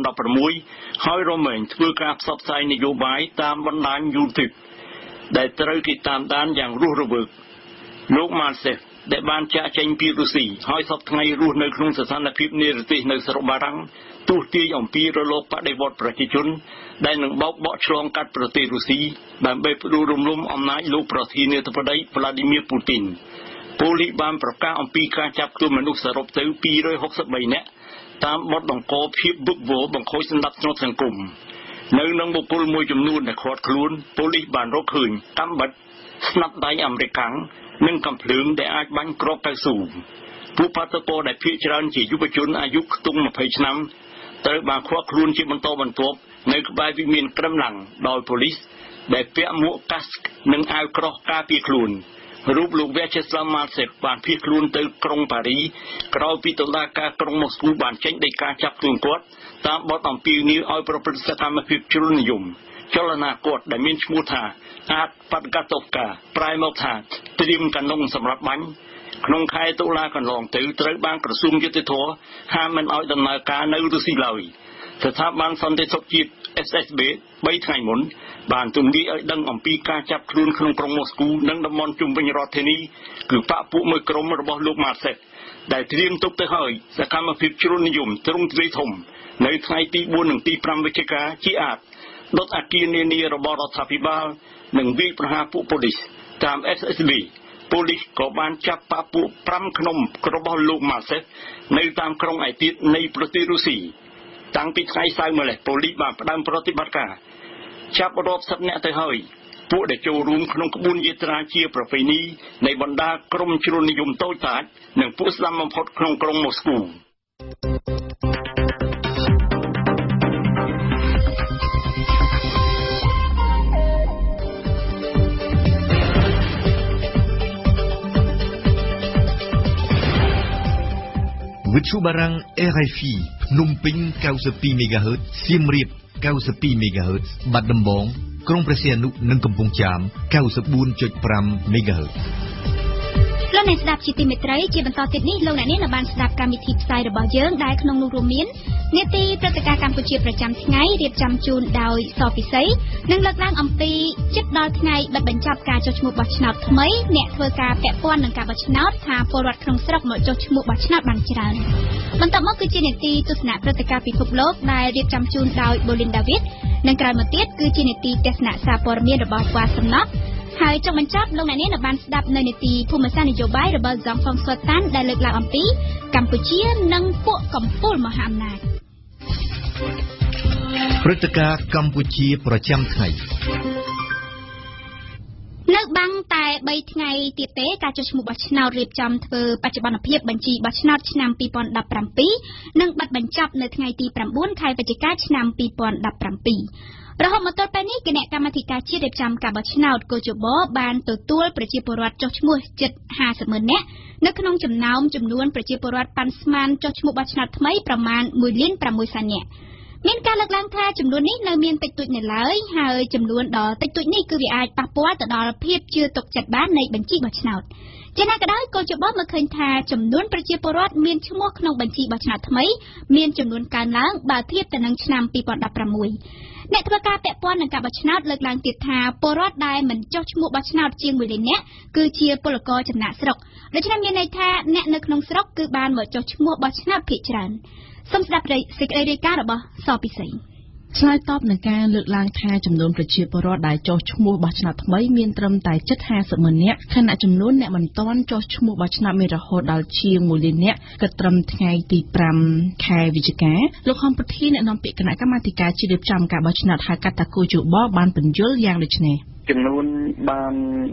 2016ហើយរមែងធ្វើការផ្សព្វផ្សាយនយោបាយតាមបណ្ដាញ YouTube ដែលត្រូវគេតាមដានយ៉ាងរស់រវើកលោក Maltsev ដែលបានចាក់ចេញពីរុស្ស៊ីហើយសប្តាហ៍ថ្ងៃរស់នៅក្នុងស្ថានភាពនិរទេសនៅស្រុកបារាំងទស្សទាយអំពីរលកបដិវត្តប្រជាជនដែលនឹងបោកបក់ឆ្លងកាត់ប្រទេសរុស្ស៊ីដើម្បីផ្ដួលរំលំអំណាចលោកប្រធានាធិបតី Vladimir Putin ប៉ូលីសបានប្រកាសអំពីការចាប់ខ្លួនមនុស្សសរុបទៅ263នាក់តាមបទបង្កភាពវឹកវរបង្ខូចសណ្ដាប់ធ្នាប់សង្គមនៅនឹងបុគ្គលមួយចំនួនដែលឃាត់ខ្លួនប៉ូលីសបានរកឃើញកាំបិតស្នាប់ដៃអាមេរិកនិងកាំភ្លើងដែលអាចបាញ់គ្រាប់កៅស៊ូពួកបាតុករដែលភាគច្រើនជាយុវជនអាយុខ្ទង់20ឆ្នាំត្រូវបានឃាត់ខ្លួនជាបន្តបន្ទាប់នៅក្បែរវិមានក្រឹមឡាំងដោយប៉ូលីសដែលពាក់មួកកាសនិងអាវក្រោះការពារខ្លួនរូបលោក Vyacheslav Maltsev បានភៀសខ្លួនទៅក្រុងប៉ារីក្រោយពីតុលាការក្រុងម៉ូស្គូបានចេញដីកាចាប់ខ្លួនគាត់តាមបទអំពាវនាវឲ្យប្រព្រឹត្តសកម្មភាពជ្រុលនិយមចលនាគាត់ដែលមានឈ្មោះថាអាតបដកាតូវកាប្រែមកថាត្រៀមកានុងសម្រាប់បាញ់ក្នុងខែតុលាកន្លងទៅត្រូវបានក្រសួងយុតិធធហាមមិនឲ្យដំណើរការនៅរុស្ស៊ីឡើយស្ថាប័នសន្តិសុខជាតិ SSB 3ថ្ងៃមុនបានទម្លាយឲ្យដឹងអំពីការចាប់ខ្លួនក្នុងក្រុងម៉ូស្គូនិងតំបន់ជុំវិញរដ្ឋធានីគឺបកពួកមួយក្រុមរបស់លោក Maltsev ដែលត្រៀមទុកទៅហើយសកម្មភាពជ្រុលនិយមទ្រង់ទ្រាយធំនៅថ្ងៃទី4និងទី5វិច្ឆិកាជាអាចដុតអគារនានារបស់រដ្ឋាភិបាលនិងវាយប្រហារពួកប៉ូលីសតាម SSB ប៉ូលីសក៏បានចាប់បកពួក5ក្រុមរបស់លោក Maltsev នៅតាមក្រុងឯទៀតនៃប្រទេសរុស្ស៊ីតាំងពីថ្ងៃសៅរ៍ម្លេះប៉ូលីសបានផ្ដើមប្រតិបត្តិការចាប់រាប់សិបនាក់ទៅហើយពួកដែលចូលរួមក្នុងក្បួនយាត្រាជាប្រពៃណីនៃបណ្ដាក្រុមជ្រុលនិយមតូចតាចនិងពួកស្ដាំបំផុតក្នុងក្រុងម៉ូស្គូវិទ្យុបារាំង RFI ភ្នំពេញ 92 MHz សៀមរាប 92 MHz បាត់ដំបងក្រុងព្រះសីហនុនិងកំពង់ចាម 94.5 MHz លោកអ្នកស្ដាប់ជាទីមេត្រីជាបន្តទៀតនេះលោកអ្នកនាងបានស្ដាប់កម្មវិធីផ្សាយរបស់យើងដែលក្នុងនោះរួមមាននេតិព្រឹត្តិការណ៍កម្ពុជាប្រចាំថ្ងៃរៀបចំជូនដោយសពិសីនិងលើកឡើងអំពីជិតដល់ថ្ងៃបិទបញ្ចប់ការចុះឈ្មោះបោះឆ្នោតថ្មីអ្នកធ្វើការពាក់ព័ន្ធនឹងការបោះឆ្នោតថាពលរដ្ឋក្នុងស្រុកមកចុះឈ្មោះបោះឆ្នោតបានច្រើនបន្តមកគឺជានេតិទស្សនៈព្រឹត្តិការណ៍ពិភពលោកដែលរៀបចំជូនដោយ Bolin David និងក្រោយមកទៀតគឺជានេតិទស្សនៈសារព័ត៌មានរបស់វ៉ាសំណត់ហើយចុងបញ្ចប់លោកអ្នកនាងបានស្ដាប់នៅនេតិភូមិសាស្ត្រនយោបាយរបស់ហ្សងហ្វុងសុតតាន់ដែលលើកឡើងអំពីកម្ពុជានិងពួកកំពូលមហាអំណាចព្រឹត្តិការណ៍កម្ពុជាប្រចាំថ្ងៃនៅបាំងតែ3ថ្ងៃទៀតទេការចុះឈ្មោះបោះឆ្នោតរៀបចំធ្វើបច្ចុប្បន្នភាពបញ្ជីបោះឆ្នោតឆ្នាំ2017នឹងបិទបញ្ចប់នៅថ្ងៃទី9ខែវិច្ឆិកាឆ្នាំ2017រហូតមកទល់ពេលនេះគណៈកម្មាធិការជាតិរៀបចំការបោះឆ្នោតកោជបបានទទួលប្រជាពលរដ្ឋចុះឈ្មោះជិត 50,000 នាក់នៅក្នុងចំណោមចំនួនប្រជាពលរដ្ឋប៉ាន់ស្មានចុះឈ្មោះបោះឆ្នោតថ្មីប្រមាណ 1,600,000 នាក់មានការលើកឡើងថាចំនួននេះនៅមានតិចតួចនៅឡើយហើយចំនួនដ៏តិចតួចនេះគឺវាអាចប៉ះពាល់ទៅដល់ភាពជឿទុកចិត្តបាននៃបញ្ជីបោះឆ្នោតជាណាក៏ដោយកោជបមើលឃើញថាចំនួនប្រជាពលរដ្ឋមានឈ្មោះក្នុងបញ្ជីបោះឆ្នោតថ្មីមានចំនួនកើនឡើងបើធៀបទៅនឹងឆ្នាំ2016អ្នកធ្វើការពាក់ព័ន្ធនឹងការបោះឆ្នោតលើកឡើងទៀតថាពលរដ្ឋដែលមិនចុះឈ្មោះបោះឆ្នោតជាង 1 លាននាក់គឺជាពលករចំណាក់ស្រុកដូច្នេះមានន័យថាអ្នកនៅក្នុងស្រុកគឺបានមកចុះឈ្មោះបោះឆ្នោតភាគច្រើនសូមស្ដាប់សេចក្តីរាយការណ៍របស់សពិសីឆ្លើយតបនឹងការលើកឡើងថាចំនួនប្រជាពលរដ្ឋដែលចុះឈ្មោះបោះឆ្នោតថ្មីមានត្រឹមតែជិត 50,000 នាក់ខណៈចំនួនអ្នកមិនទាន់ចុះឈ្មោះបោះឆ្នោតមានរហូតដល់ជាង 1 លាននាក់គិតត្រឹមថ្ងៃទី5ខែវិច្ឆិកាលោកហំពុធាអ្នកនាំពាក្យគណៈកម្មាធិការជាតិរៀបចំការបោះឆ្នោតហៅកាត់ថាគូជបបានបញ្យល់យ៉ាងដូចនេះចំនួនបាន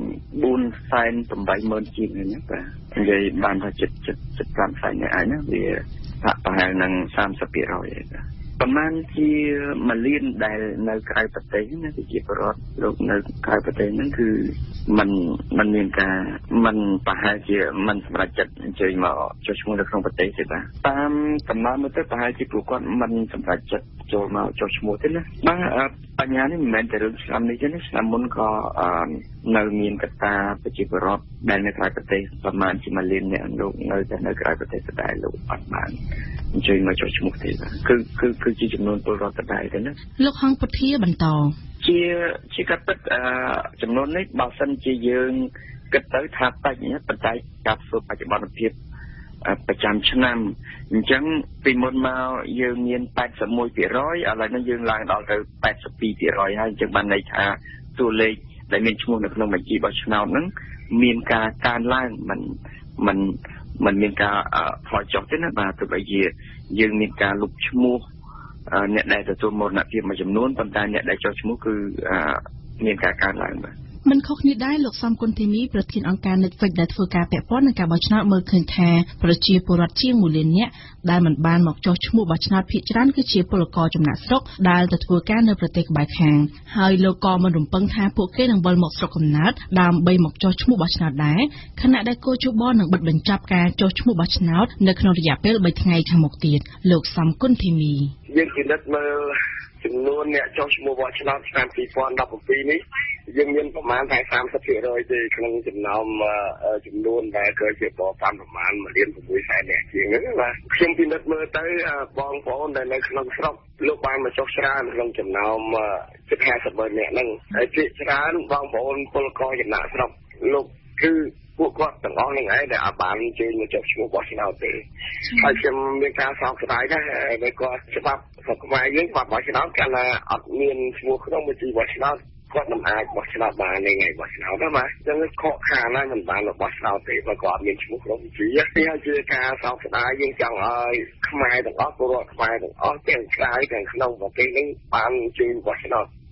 480,000 ជាងនេះបាទនិយាយបានថាជិត5សែននាក់ឯណាវាហាក់ប្រហែលនឹង 30% ឯណាប្រមាណជា1លានដែលនៅក្រៅប្រទេសណាគឺជាពលរដ្ឋលោកនៅក្រៅប្រទេសហ្នឹងគឺมันមានការมันប្រហែលជាมันសម្រាប់ចិត្តអញ្ជើញមកចុះឈ្មោះនៅក្នុងប្រទេសទេបាទតាមកំណត់មើលទៅប្រហែលជាពួកគាត់มันសម្រាប់ចិត្តចូលមកចុះឈ្មោះទេណាបាទបញ្ញានេះមិនមែនតែរឿងឆ្នាំនេះទេណាឆ្នាំមុនក៏នៅមានកត្តាប្រជាពលរដ្ឋដែលនៅក្រៅប្រទេសប្រមាណជា1លានអ្នកលោកនៅតែនៅក្រៅប្រទេសដែរលោកអត់បានអញ្ជើញមកចុះឈ្មោះទេបាទគឺជាចំនួនពលរដ្ឋដែរទេណាលោកហងពុធាបន្តជាកាត់ទឹកចំនួននេះបើសិនជាយើងគិតទៅថាតិចណាប៉ុន្តែការធ្វើបច្ចុប្បន្នភាពប្រចាំឆ្នាំអញ្ចឹងពីមុនមកយើងមាន 81% ឥឡូវនេះយើងឡើងដល់ទៅ 82% ហើយអញ្ចឹងបានន័យថាតួលេខដែលមានឈ្មោះនៅក្នុងបញ្ជីបោះឆ្នោតហ្នឹងមានការកើនឡើងมันមានការថយចុះទេណាបាទទោះបីជាយើងមានការលុបឈ្មោះអ្នកដែលទទួលមរណភាពមួយចំនួនប៉ុន្តែអ្នកដែលចុះឈ្មោះគឺមានការកើនឡើងបាទមិនខុសគ្នាដែរលោកសំគុណធីមីប្រធានអង្គការ Netflix ដែលធ្វើការពាក់ព័ន្ធនឹងការបោះឆ្នោតមើលឃើញថាប្រជាពលរដ្ឋជាង 1 លាននាក់ដែលមិនបានមកចុះឈ្មោះបោះឆ្នោតភាគច្រើនគឺជាពលករចំណាក់ស្រុកដែលទៅធ្វើការនៅប្រទេសក្បែរខាងហើយលោកក៏មិនរំពឹងថាពួកគេនឹងវិលមកស្រុកកំណើតដើម្បីមកចុះឈ្មោះបោះឆ្នោតដែរខណៈដែលគូជបនឹងបិទបញ្ចប់ការចុះឈ្មោះបោះឆ្នោតនៅក្នុងរយៈពេល3ថ្ងៃខាងមុខទៀតលោកសំគុណធីមីយើងពិនិត្យមើលចំនួនអ្នកចុះឈ្មោះបោះឆ្នោតឆ្នាំ2017នេះយើងមានប្រមាណតែ 30% ទេក្នុងចំណោមចំនួនដែលគឺជាបបតាមប្រមាណ 1,600,000 នាក់ជាងហ្នឹងបាទខ្ញុំពិនិត្យមើលទៅបងប្អូនដែលនៅក្នុងស្រុកលោកបានមកចុះច្រើនក្នុងចំណោមជិត 50,000 នាក់ហ្នឹងហើយភាគច្រើនបងប្អូនពលករចំណាក់ស្រុកលោកគឺពួកគាត់ទាំងអស់នឹងឯងដែលអត់បានជើញមកចុះឈ្មោះបោះឆ្នោតទេហើយខ្ញុំមានការសោកស្ដាយដែរដែលគាត់ច្បាប់ស្រុកខ្មែរយើងគាត់បោះឆ្នោតកាលណាអត់មានឈ្មោះក្នុងបញ្ជីបោះឆ្នោតគាត់មិនអាចបោះឆ្នោតបានថ្ងៃបោះឆ្នោតទេបាទអញ្ចឹងខកខានណាស់មិនបានបោះឆ្នោតទេបើគាត់អត់មានឈ្មោះក្នុងបញ្ជីនេះហើយជាការសោកស្ដាយយើងចង់ឲ្យខ្មែរទាំងអស់ពលរដ្ឋខ្មែរទាំងអស់ទាំងក្រៅទាំងក្នុងប្រទេសនេះបានជួយបោះឆ្នោត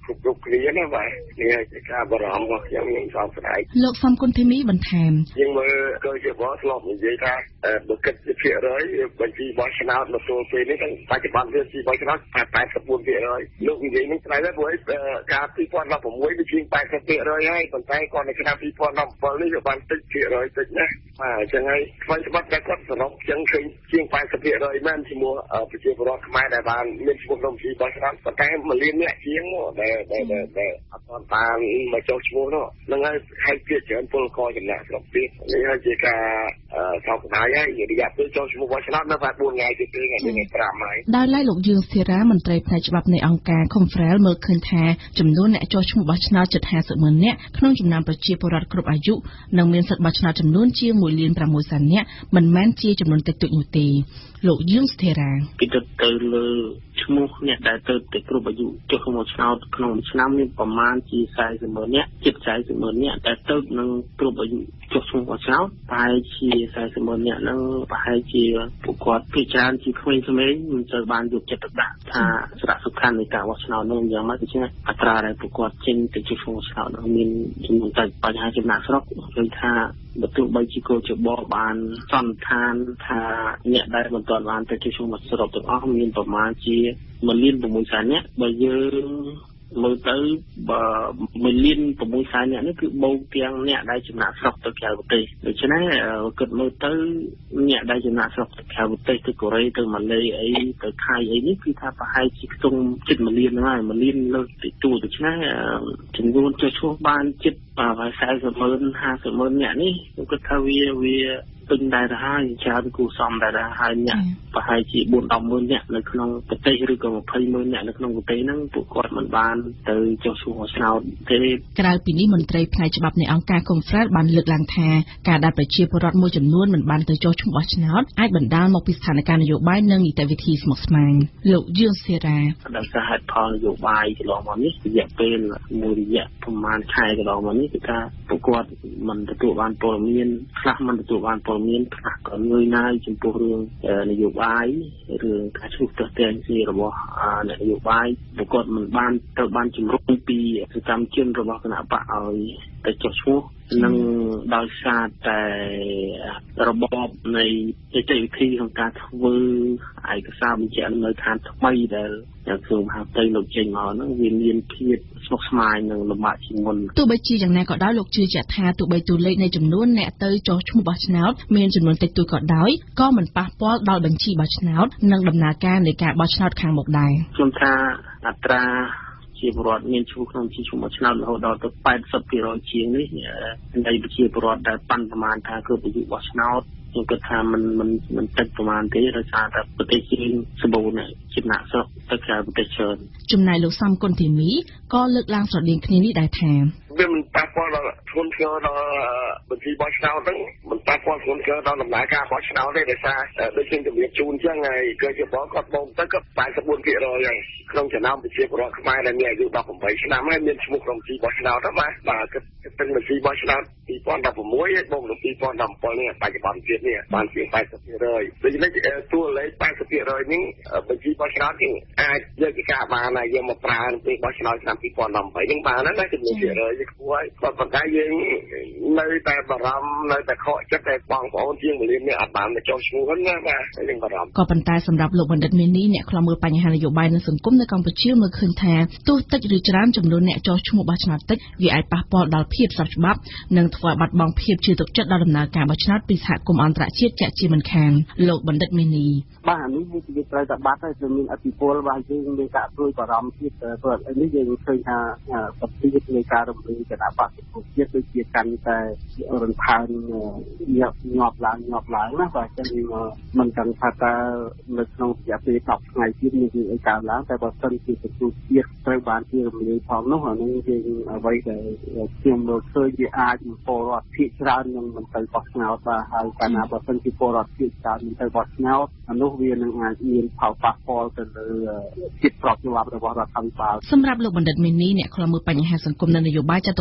គ្រប់គ្នាណាបាទនេះជាការបារម្ភរបស់ខ្ញុំសោកស្ដាយលោកសំគុណធីមីបន្ថែមយើងមើលក៏ជាបោះធ្លាប់និយាយថាបើគិតជាភាគរយបញ្ជីបោះឆ្នោតមកទល់ពេលនេះទាំងបច្ចុប្បន្នវាជីបោះឆ្នោតតែ 84% លោកនិយាយនឹងស្ដាយដែរព្រោះការ2016វាជាង 80% ហើយប៉ុន្តែគាត់នៅឆ្នាំ2017នេះវាបានតិចភាគរយតិចណាស់បាទអញ្ចឹងហើយថ្មីច្បាប់តែគាត់សរុបអញ្ចឹងឃើញជាង 80% មែនជាមួយប្រជាពលរដ្ឋខ្មែរដែលបានមានឈ្មោះក្នុងបញ្ជីបោះឆ្នោតប៉ុន្តែ1លានអ្នកជាងដែលអត់បានមកចុះឈ្មោះនោះនឹងហើយភាគច្រើនពលករចំណាក់ស្រុកទៀតនេះហើយជាការសោកស្ដាយហើយរយៈពេលចុះឈ្មោះបោះឆ្នោតនៅតែ4ថ្ងៃទៀតទេថ្ងៃនេះ5ហើយដោយឡែកលោកយឿនស្ថិរាមន្ត្រីផ្នែកច្បាប់នៃអង្គការ Confrel មើលឃើញថាចំនួនអ្នកចុះឈ្មោះបោះឆ្នោតជិត 50,000 នាក់ក្នុងចំណោមប្រជាពលរដ្ឋគ្រប់អាយុនិងមានសិទ្ធិបោះឆ្នោតចំនួនជាង 1,600,000 នាក់មិនមែនជាចំនួនតិចតួចនោះទេលោកយឿនស្ថិរាពីទៅលើឈ្មោះអ្នកដែលទៅគ្រប់អាយុចុះឈ្មោះឆ្នោតក្នុងឆ្នាំមានប្រមាណជា 40,000 នាក់ជិត 40,000 នាក់តែទៅនឹងគ្រប់អាយុចុះឈ្មោះបោះឆ្នោតតែជា 40,000 នាក់ហ្នឹងប្រហែលជាពួកគាត់ភាគច្រើនជាក្មេងៗមិនត្រូវបានយកចិត្តទុកដាក់ថាសារៈសំខាន់នៃការបោះឆ្នោតនោះយ៉ាងម៉េចដូច្នេះអត្រាដែលពួកគាត់ចេញទៅចុះឈ្មោះឆ្នោតនោះមានចំនួនតែបញ្ហាចំណាក់ស្រុកឃើញថាបើទោះបីជាគោលច្បងបានសន្និដ្ឋានថាអ្នកដែលមិនទាន់បានទៅចុះឈ្មោះមកសរុបទាំងអស់មានប្រមាណជា 1,600,000 នាក់បើយើងមើលទៅបើ1,600,000 នាក់នេះគឺបូកទាំងអ្នកដែលចំណាក់ស្រុកទៅក្រៅប្រទេសដូច្នេះគិតមើលទៅអ្នកដែលចំណាក់ស្រុកទៅក្រៅប្រទេសទៅកូរ៉េទៅម៉ាឡេអីទៅថៃអីនេះគឺថាប្រហែលជាខ្ទង់ជិត 1 លានហ្នឹងហើយ1 លានលើតិចតួចដូច្នេះចំនួនចុះឈ្មោះបានជិត 40,000 50,000 នាក់នេះខ្ញុំគិតថាវាពេញដែរទៅហើយច្រើនគូសំដែរហើយអ្នកប្រហែលជា 4-10,000 នាក់នៅក្នុងប្រទេសឬក៏ 20,000 នាក់នៅក្នុងប្រទេសហ្នឹងពួកគាត់មិនបានទៅចុះឈ្មោះឆ្នោតទេក្រៅពីនេះមន្ត្រីផ្នែកច្បាប់នៃអង្គការ Confrel បានលើកឡើងថាការដែលប្រជាពលរដ្ឋមួយចំនួនមិនបានទៅចុះឈ្មោះបោះឆ្នោតអាចបណ្ដាលមកពីស្ថានភាពនយោបាយនិងនីតិវិធីស្មុគស្មាញលោកយឿនសេរាដោយសារហេតុផលនយោបាយកន្លងមកនេះរយៈពេលមួយរយៈប្រហែលខែកន្លងមកនេះគឺថាពួកគាត់មិនទទួលបានព័ត៌មានខ្លះមិនទទួលបានព័ត៌មានខ្លះក៏ងើយណាយចំពោះរឿងនយោបាយរឿងការជួបប្រទះគ្នារបស់អ្នកនយោបាយពួកគាត់មិនបានទៅបានជំរុញពីសកម្មជនរបស់គណៈបកឲ្យទៅចុះឈ្មោះនឹងដោយសារតែរបបនៃនីតិវិធីក្នុងការធ្វើឯកសារបញ្ជាក់លំនៅឋានថ្មីដែលក្រសួងមហាផ្ទៃលោកចេញមកហ្នឹងវាមានភាពស្មុគស្មាញនិងលំបាកជាងមុនទោះបីជាយ៉ាងណាក៏ដោយលោកជឿជាក់ថាទោះបីតួលេខនៃចំនួនអ្នកទៅចុះឈ្មោះបោះឆ្នោតមានចំនួនតិចតួចក៏ដោយក៏មិនប៉ះពាល់ដល់បញ្ជីបោះឆ្នោតនិងដំណើរការនៃការបោះឆ្នោតខាងមុខដែរខ្ញុំថាអត្រាជាពលរដ្ឋមានឈ្មោះក្នុងជីវបោះឆ្នោតរហូតដល់ទៅ 80% ជាងនេះនៃប្រជាពលរដ្ឋដែលប៉ាន់ប្រមាណថាគ្រប់អាយុបោះឆ្នោតខ្ញុំគិតថាมันតិចប្រមាណទេដោយសារតែប្រទេសយើងសម្បូរណាស់ចំណាក់ស្រុកទៅក្រៅប្រទេសច្រើនចំណែកលោកសំគុណធីមីក៏លើកឡើងស្រដៀងគ្នានេះដែរថាវាមិនប៉ះពាល់ដល់ធ្ងន់ធ្ងរដល់បញ្ជីបោះឆ្នោតហ្នឹងមិនប៉ះពាល់ធ្ងន់ធ្ងរដល់ដំណើរការបោះឆ្នោតទេដោយសារដូចខ្ញុំជម្រាបជូនអញ្ចឹងហើយគឺជាបងគាត់បងទៅក៏ 84% ហើយក្នុងចំណោមប្រជាពលរដ្ឋខ្មែរដែលមានអាយុ18ឆ្នាំហើយមានឈ្មោះក្នុងបញ្ជីបោះឆ្នោតហ្នឹងបាទគិតទៅបញ្ជីបោះឆ្នោត2016ហើយបងនៅ2017នេះបច្ចុប្បន្នទៀតនេះបានជាង 80% ដូច្នេះតួលេខ 80% នេះបញ្ជីបោះឆ្នោតនេះអាចយកពីការបានហើយយកមកប្រើពេលបោះឆ្នោតឆ្នាំ2018ហ្នឹងបានណាចំនួនភាគរយខ្ពស់ហើយក៏ប៉ុន្តែយើងនៅតែបារម្ភនៅតែខកចិត្តតែបងប្អូនជាង1លាននេះអត់បានមកចុះឈ្មោះហ្នឹងណាបាទយើងបារម្ភក៏ប៉ុន្តែសម្រាប់លោកបណ្ឌិតមាននេះអ្នកខ្លាំមើលបញ្ហានយោបាយនិងសង្គមនៅកម្ពុជាមើលឃើញថាទោះតិចឬច្រើនចំនួនអ្នកចុះឈ្មោះបោះឆ្នោតតិចវាអាចប៉ះពាល់ដល់ភាពស្របច្បាប់និងធ្វើឲ្យបាត់បង់ភាពជឿទុកចិត្តដល់ដំណើរការបោះឆ្នោតពីសហគមន៍អន្តរជាតិជាក់ជាមិនខានលោកបណ្ឌិតមាននេះបាទនេះវាត្រូវតែបាត់ហើយគឺមានអតិពលរបស់យើងមានការព្រួយបារម្ភទៀតព្រោះនេះយើងឃើញថាសភាពនៃការរំលាយគណៈបកប្រជាជាតិដូចជាកាន់តែរំខានញាប់ឡើងណាបាទអញ្ចឹងមិនដឹងថាតើនៅក្នុងរយៈពេល10ថ្ងៃទៀតមានអីកើតឡើងតែបើសិនជាទទួលជាតិត្រូវបានជារំលាយផងនោះអានេះយើងអ្វីដែលខ្ញុំមើលឃើញវាអាចពលរដ្ឋភាគច្រើននឹងមិនទៅបោះឆ្នោតបាទហើយកាលណាបើសិនជាពលរដ្ឋភាគច្រើនមិនទៅបោះឆ្នោតអានោះវានឹងអាចមានផលប៉ះពាល់ទៅលើភាពស្របច្បាប់របស់រដ្ឋាភិបាលសម្រាប់លោកបណ្ឌិតមីនីអ្នកខ្លាំមើលបញ្ហាសង្គមនិងនយោបាយចាត់ទុកថា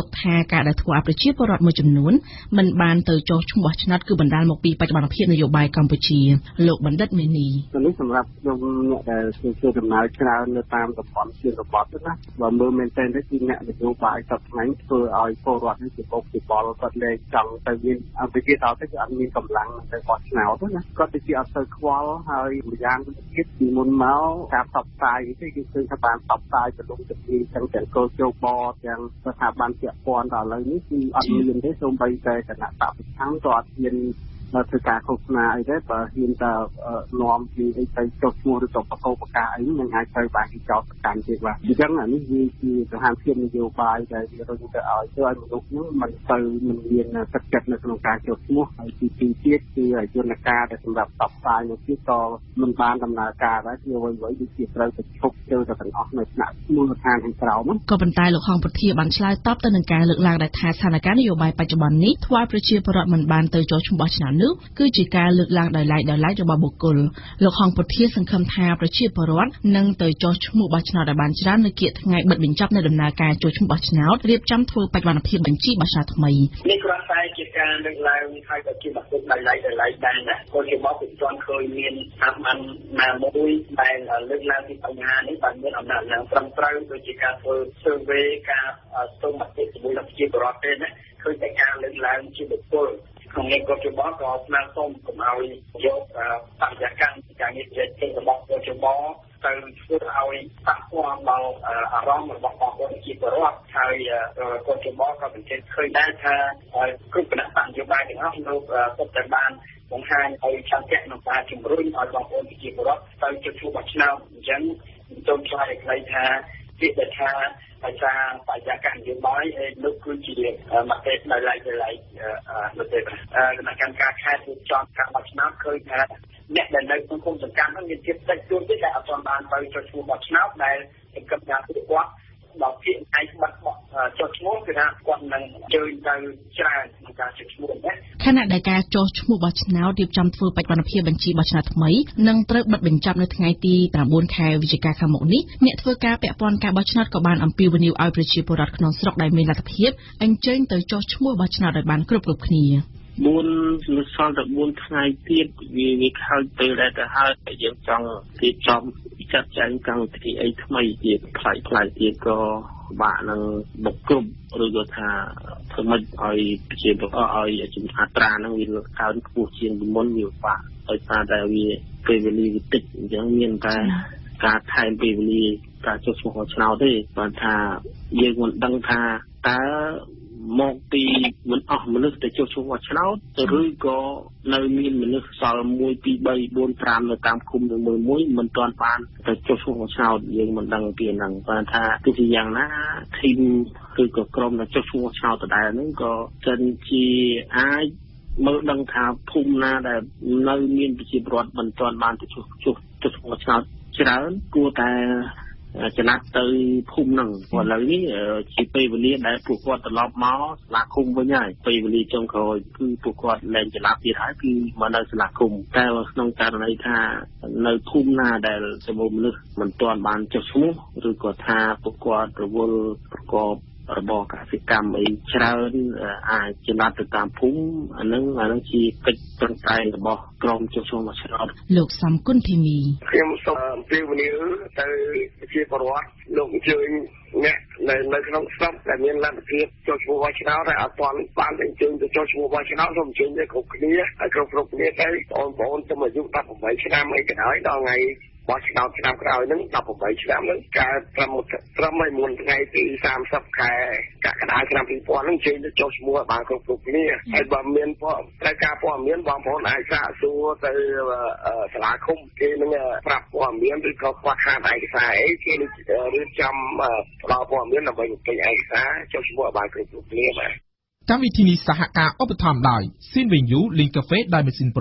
ការដែលធ្វើឲ្យប្រជាពលរដ្ឋមួយចំនួនមិនបានទៅចុះឈ្មោះបោះឆ្នោតគឺបណ្ដាលមកពីបច្ចុប្បន្នភាពនយោបាយកម្ពុជាលោកបណ្ឌិតមេនីនេះសម្រាប់ខ្ញុំអ្នកដែលធ្វើដំណើរច្រើននៅតាមតំបន់ជារបបណាបើមើលមែនទែនទៅគឺអ្នកនយោបាយសពថ្ងៃធ្វើឲ្យពលរដ្ឋនេះជាបុកជាបលគាត់លែងចង់ទៅមានអភិជាដល់ទៅគឺអត់មានកម្លាំងទៅបោះឆ្នោតណាគាត់ទៅជាអត់ទៅខ្វល់ហើយម្យ៉ាងទៀតពីមុនមកការផ្សព្វផ្សាយនេះគឺឃើញថាបានផ្សព្វផ្សាយទៅលោកជំនាញទាំងកោជោបទាំងស្ថាប័នពាក់ព័ន្ធដល់ឥឡូវនេះគឺអត់មានទេសូម្បីតែគណៈបព្វប្រឆាំងក៏អត់មានធ្វើការឃោសនាអីដែរបើហ៊ានតែនាំពីអីទៅចុះឈ្មោះឬក៏បកបកាអីនឹងអាចត្រូវបានគេចោទប្រកាន់ទៀតបាទអញ្ចឹងអានេះវាជាស្ថានភាពនយោបាយដែលវារុញទៅឲ្យមនុស្សហ្នឹងមិនមានទឹកចិត្តនៅក្នុងការចុះឈ្មោះហើយទីទៀតគឺយន្តការដែលសម្រាប់ផ្សព្វផ្សាយនោះទៀតក៏មិនបានដំណើរការដែរគឺអ្វីៗដូចជាត្រូវទៅឈប់ទៅទាំងអស់នៅថ្នាក់មូលដ្ឋានខាងក្រោមក៏ប៉ុន្តែលោកហងពុធាបានឆ្លើយតបទៅនឹងការលើកឡើងដែលថាស្ថានភាពនយោបាយបច្ចុប្បន្ននេះធ្វើឲ្យប្រជាពលរដ្ឋមិនបានទៅចុះឈ្មោះបោះឆ្នោតនោះគឺជាការលើកឡើងដោយឡែករបស់បុគ្គលលោកហងពុធាសង្ឃឹមថាប្រជាពលរដ្ឋនឹងទៅចុះឈ្មោះបោះឆ្នោតឲ្យបានច្រើននៅគៀកថ្ងៃបិទបញ្ចប់នៅដំណើរការចុះឈ្មោះបោះឆ្នោតរៀបចំធ្វើបច្ចុប្បន្នភាពបញ្ជីបោះឆ្នោតថ្មីនេះគ្រាន់តែជាការលើកឡើងហើយក៏ជាមតិដោយឡែកដែរណាក៏ជាមកពីទាន់ឃើញមានអាប់អានណាមួយដែលលើកឡើងពីបញ្ហានេះបានមានអំណាចឡើងត្រឹមត្រូវដូចជាការធ្វើ survey ការសុំមតិជាមួយនឹងប្រជាពលរដ្ឋទេណាឃើញតែការលើកឡើងជាបុគ្គលក្នុងនេះក៏ជាមកក៏ស្នើសុំកុំឲ្យយកបរិយាកាសការងារជារបស់ក៏ជាមកទៅធ្វើឲ្យប៉ះពាល់ដល់អារម្មណ៍របស់បងប្អូនប្រជាពលរដ្ឋហើយក៏ជាមកក៏បញ្ជាក់ឃើញដែរថាគ្រប់គណៈបកនយោបាយទាំងអស់លោកពុទ្ធតែបានបង្ហាញឲ្យឆន្ទៈក្នុងការជំរុញឲ្យបងប្អូនប្រជាពលរដ្ឋទៅចុះឈ្មោះបោះឆ្នោតអញ្ចឹងសូមឆ្លើយឲ្យខ្លីថាពាក្យដែលថាអាចារ្យបរិយាកាសនយោបាយនោះគឺជាមតិដោយឡែកនោះទេគណៈកម្មការខេត្តរៀបចំការបោះឆ្នោតឃើញថាអ្នកដែលនៅក្នុងគុំសង្កាត់ហ្នឹងមានភាពតិចតួចទេដែលអត់ទាន់បានទៅចុះឈ្មោះបោះឆ្នោតដែលសង្កត់ថាពួកគាត់ដល់ភាគឯកបាត់ចុះឈ្មោះគឺថាគាត់នឹងជើញទៅច្រើនក្នុងការចុះឈ្មោះណាខណៈដែលការចុះឈ្មោះបោះឆ្នោតរៀបចំធ្វើបច្ចុប្បន្នភាពបញ្ជីបោះឆ្នោតថ្មីនឹងត្រូវបិទបញ្ចប់នៅថ្ងៃទី9ខែវិច្ឆិកាខាងមុខនេះអ្នកធ្វើការពាក់ព័ន្ធការបោះឆ្នោតក៏បានអំពាវនាវឲ្យប្រជាពលរដ្ឋក្នុងស្រុកដែលមានលទ្ធភាពអញ្ជើញទៅចុះឈ្មោះបោះឆ្នោតឲ្យបានគ្រប់គ្នា 4សល់តែ4ថ្ងៃទៀតវាខើចពេលដែលទៅហើយយើងចង់រៀបចំចាត់ចែងកម្មវិធីអីថ្មីទៀតផ្លាយទៀតក៏បាក់នឹងបុកគ្រប់ឬក៏ថាធ្វើម៉េចឲ្យប្រជាពលរដ្ឋឲ្យចំណាត់ត្រានឹងវាលើកកើនខ្ពស់ជាងពីមុនវាបាក់ដោយសារតែវាពេលវេលាវាតិចអញ្ចឹងមានតែការថែមពេលវេលាការចុះឈ្មោះឆ្នោតទេបានថាយើងមិនដឹងថាតើមកពីមិនអស់មនុស្សទៅចុះឈ្មោះឆ្នោតឬក៏នៅមានមនុស្សសល់1 2 3 4 5នៅតាមឃុំមួយមិនទាន់បានទៅចុះឈ្មោះឆ្នោតយើងមិនដឹងពីហ្នឹងបានថាទោះជាយ៉ាងណាធីមឬក៏ក្រុមដែលចុះឈ្មោះឆ្នោតដដែលហ្នឹងក៏ចិនជាអាចមើលដឹងថាភូមិណាដែលនៅមានប្រជាពលរដ្ឋមិនទាន់បានទៅចុះឈ្មោះឆ្នោតច្រើនគួរតែចំណាត់ទៅភូមិហ្នឹងឥឡូវនេះជាពេលវេលាដែលពួកគាត់ត្រឡប់មកសាលាឃុំវិញហើយពេលវេលាចុងក្រោយគឺពួកគាត់លែងចំណាប់ទៀតហើយគឺមកនៅសាលាឃុំតែក្នុងករណីថានៅភូមិណាដែលសមូលមនុស្សមិនទាន់បានចុះឈ្មោះឬក៏ថាពួកគាត់រវល់ប្រកបរបរកសិកម្មអីច្រើនអាចចំណាត់ទៅតាមភូមិអានឹងជាកិច្ចប្រឹងប្រែងរបស់ក្រុមចុះឈ្មោះឆ្នោតលោកសំគុណធីមីខ្ញុំសូមអំពាវនាវទៅប្រជាពលរដ្ឋលោកអញ្ជើញអ្នកនៅក្នុងស្រុកដែលមានលទ្ធភាពចុះឈ្មោះបោះឆ្នោតហើយអត់ទាន់បានអញ្ជើញទៅចុះឈ្មោះបោះឆ្នោតសូមអញ្ជើញទៅគ្រប់គ្នាហើយគ្រប់គ្នាទៅបងប្អូនទៅអាយុ18ឆ្នាំអីក៏ដោយដល់ថ្ងៃបោះឆ្នោតឆ្នាំក្រោយហ្នឹង18ឆ្នាំហ្នឹងការត្រឹមឲ្យមុនថ្ងៃទី30ខែកក្កដាឆ្នាំ2000ហ្នឹងជើញទៅចុះឈ្មោះឲ្យបានគ្រប់គ្នាហើយបើមានត្រូវការព័ត៌មានបងប្អូនអាចសាកសួរទៅសាលាឃុំគេនឹងប្រាប់ព័ត៌មានឬក៏ខ្វះខាតឯកសារអីគេរៀបចំផ្ដល់ព័ត៌មានដើម្បីបំពេញឯកសារចុះឈ្មោះឲ្យបានគ្រប់គ្នាបាទកម្មវិធីនេះសហការឧបត្ថម្ភដោយ Sinvenue Link Cafe ដោយម៉ាស៊ីន Probat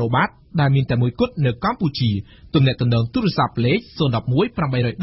ដែលមានតែមួយគត់នៅកម្ពុជាទំនាក់ទំនងទូរស័ព្ទលេខ011 816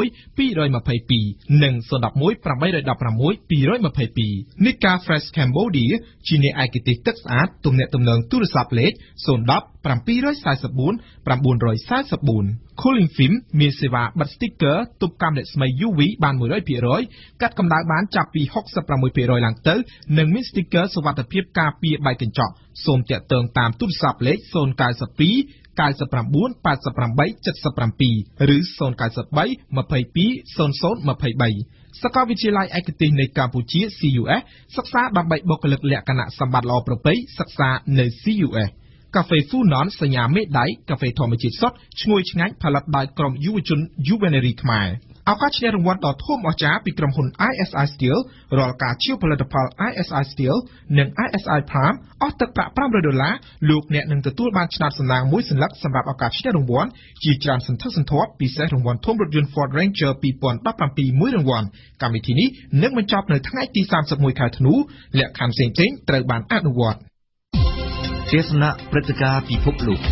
222និង011 816 222នីកា Fresh Cambodia ជាអ្នកឯកទេសទឹកស្អាតទំនាក់ទំនងទូរស័ព្ទលេខ010 744 944 Cooling Film មានសេវាបិទ sticker ទប់កាំរស្មី UV បាន 100% កាត់កម្ដៅបានចាប់ពី 66% ឡើងទៅនិងមាន sticker សុវត្ថិភាពការពារបែកកញ្ចក់សូមទាក់ទងតាមទូរស័ព្ទលេខ092 99 88 77 ឬ 093 22 0023 សាកលវិទ្យាល័យឯកទេសនៃកម្ពុជា CUS សិក្សាដើម្បីបុគ្គលិកលក្ខណៈសម្បត្តិល្អប្រពៃសិក្សានៅ CUS កាហ្វេ Funon សញ្ញាមេដៃកាហ្វេធម្មជាតិសុទ្ធឈ្ងុយឆ្ងាញ់ផលិតដោយក្រុមយុវជន Juvenery ខ្មែរឱកាសឈ្នះរង្វាន់ដ៏ធំអស្ចារ្យពីក្រុមហ៊ុន ISI Steel រាល់ការជាផលិតផល ISI Steel និង ISI Palm អស់ទឹកប្រាក់$500លោកអ្នកនឹងទទួលបានឆ្នោតសំណាងមួយសន្លឹកសម្រាប់ឱកាសឈ្នះរង្វាន់ជាច្រើនសន្ធឹកសន្ធាប់ពិសេសរង្វាន់ធំរថយន្ត Ford Ranger 2017មួយរង្វាន់កម្មវិធីនេះនឹងបញ្ចប់នៅថ្ងៃទី31ខែធ្នូលក្ខខណ្ឌផ្សេងៗត្រូវបានអនុវត្តទេសនាព្រឹត្តិការណ៍ពិភពលោក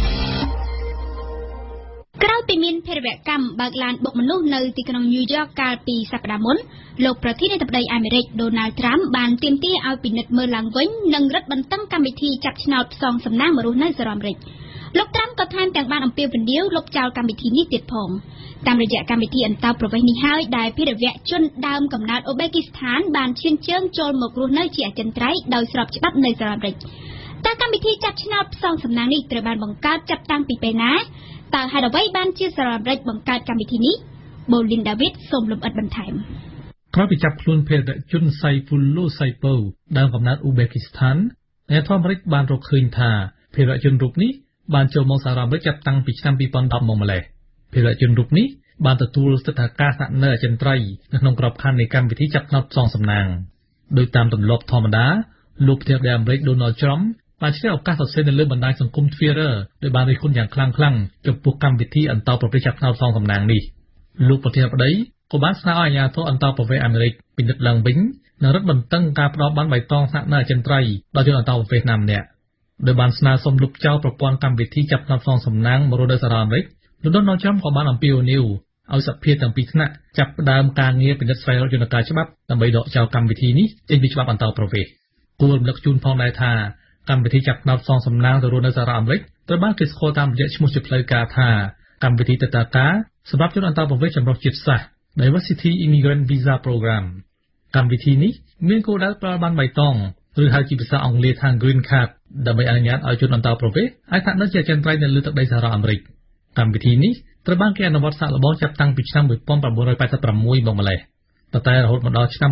ក្រៅពីមានភេរវកម្មបើកឡានបុកមនុស្សនៅទីក្រុងញូវយ៉កកាលពីសប្តាហ៍មុនលោកប្រធានាធិបតីអាមេរិកដូណាល់ត្រាំបានទាមទារឲ្យពិនិត្យមើលឡើងវិញនិងរឹតបន្តឹងកម្មវិធីចាប់ឆ្នោតផ្សងសំណាងមករស់នៅសហរដ្ឋអាមេរិកលោកត្រាំក៏ថែមទាំងបានអំពាវនាវលុបចោលកម្មវិធីនេះទៀតផងតាមរយៈកម្មវិធីអន្តោប្រវេសន៍នេះហើយដែលភេរវជនដើមកំណើតអូបេគីស្ថានបានឈានជើងចូលមករស់នៅជាអចិន្ត្រៃយ៍ដោយស្របច្បាប់នៅសហរដ្ឋអាមេរិកតើកម្មវិធីចាប់ឆ្នោតផ្សងសំណាងនេះត្រូវបានបង្កើតចាប់តាំងពីពេលណាតើហេតុអ្វីបានជាសហរដ្ឋអាមេរិកបង្កើតកម្មវិធីនេះបូលីនដាវីតសូមលំអិតបន្ថែមក្រោយពីចាប់ខ្លួនភេរវជនសៃហ្វូឡូសៃប៉ូដើមកំណើតអូបេគីស្ថានអ្នកអាមេរិកបានរកឃើញថាភេរវជនរូបនេះបានចូលមកសហរដ្ឋអាមេរិកចាប់តាំងពីឆ្នាំ2010មកម្លេះភេរវជនរូបនេះបានទទួលសិទ្ធិការស្នាក់នៅអចិន្ត្រៃយ៍នៅក្នុងក្របខ័ណ្ឌនៃកម្មវិធីចាប់ឆ្នោតផ្សងសំណាងដោយតាមទម្លាប់ធម្មតាលោកប្រធានាធិបតីអាមេរិកដូណាល់ត្រាំបានឆ្លៀតឱកាសសរសេរនៅលើបណ្ដាញសង្គម Twitter ដោយបានរិះគន់យ៉ាងខ្លាំងចំពោះកម្មវិធីអន្តោប្រវេសន៍ចាប់ឆ្នោតផ្សងសំណាងនេះលោកប្រធានាធិបតីក៏បានស្នើឲ្យអាជ្ញាធរអន្តោប្រវេសន៍អាមេរិកពិនិត្យឡើងវិញនិងរឹតបន្តឹងការផ្ដោតបានបៃតងស្នាក់នៅអចិន្ត្រៃយ៍ដល់ជនអន្តោប្រវេសន៍ណាម្នាក់ដោយបានស្នើសុំលុបចោលប្រព័ន្ធកម្មវិធីចាប់ឆ្នោតផ្សងសំណាងមករស់នៅសហរដ្ឋអាមេរិកលោកដូណាល់ត្រាំក៏បានអំពាវនាវឲ្យសភាទាំងពីរថ្នាក់ចាប់ផ្ដើមការងារពិនិត្យស្វែងរកយន្តការច្បាប់ដើម្បីដកចោលកម្មវិធីនេះចេញពីច្បាប់អន្តោប្រវេសន៍គួររំលឹកជូនផងដែរថាកម្មវិធីចាប់ឆ្នោតផ្សងសំណាងទៅរស់នៅសហរដ្ឋអាមេរិកត្រូវបានគេស្គាល់តាមរយៈឈ្មោះជាផ្លូវការថាកម្មវិធីទិដ្ឋាការសម្រាប់ជនអន្តោប្រវេសន៍ចម្រុះជាតិសាសន៍ Diversity Immigrant Visa Program កម្មវិធីនេះមានគោលដៅផ្ដល់បានបៃតងឬហៅជាភាសាអង់គ្លេសថា Green Card ដើម្បីអនុញ្ញាតឲ្យជនអន្តោប្រវេសន៍អាចស្នាក់នៅជាអចិន្ត្រៃយ៍នៅលើទឹកដីសហរដ្ឋអាមេរិកកម្មវិធីនេះត្រូវបានគេអនុវត្តសាកល្បងចាប់តាំងពីឆ្នាំ1986មកម្លេះតែរហូតមកដល់ឆ្នាំ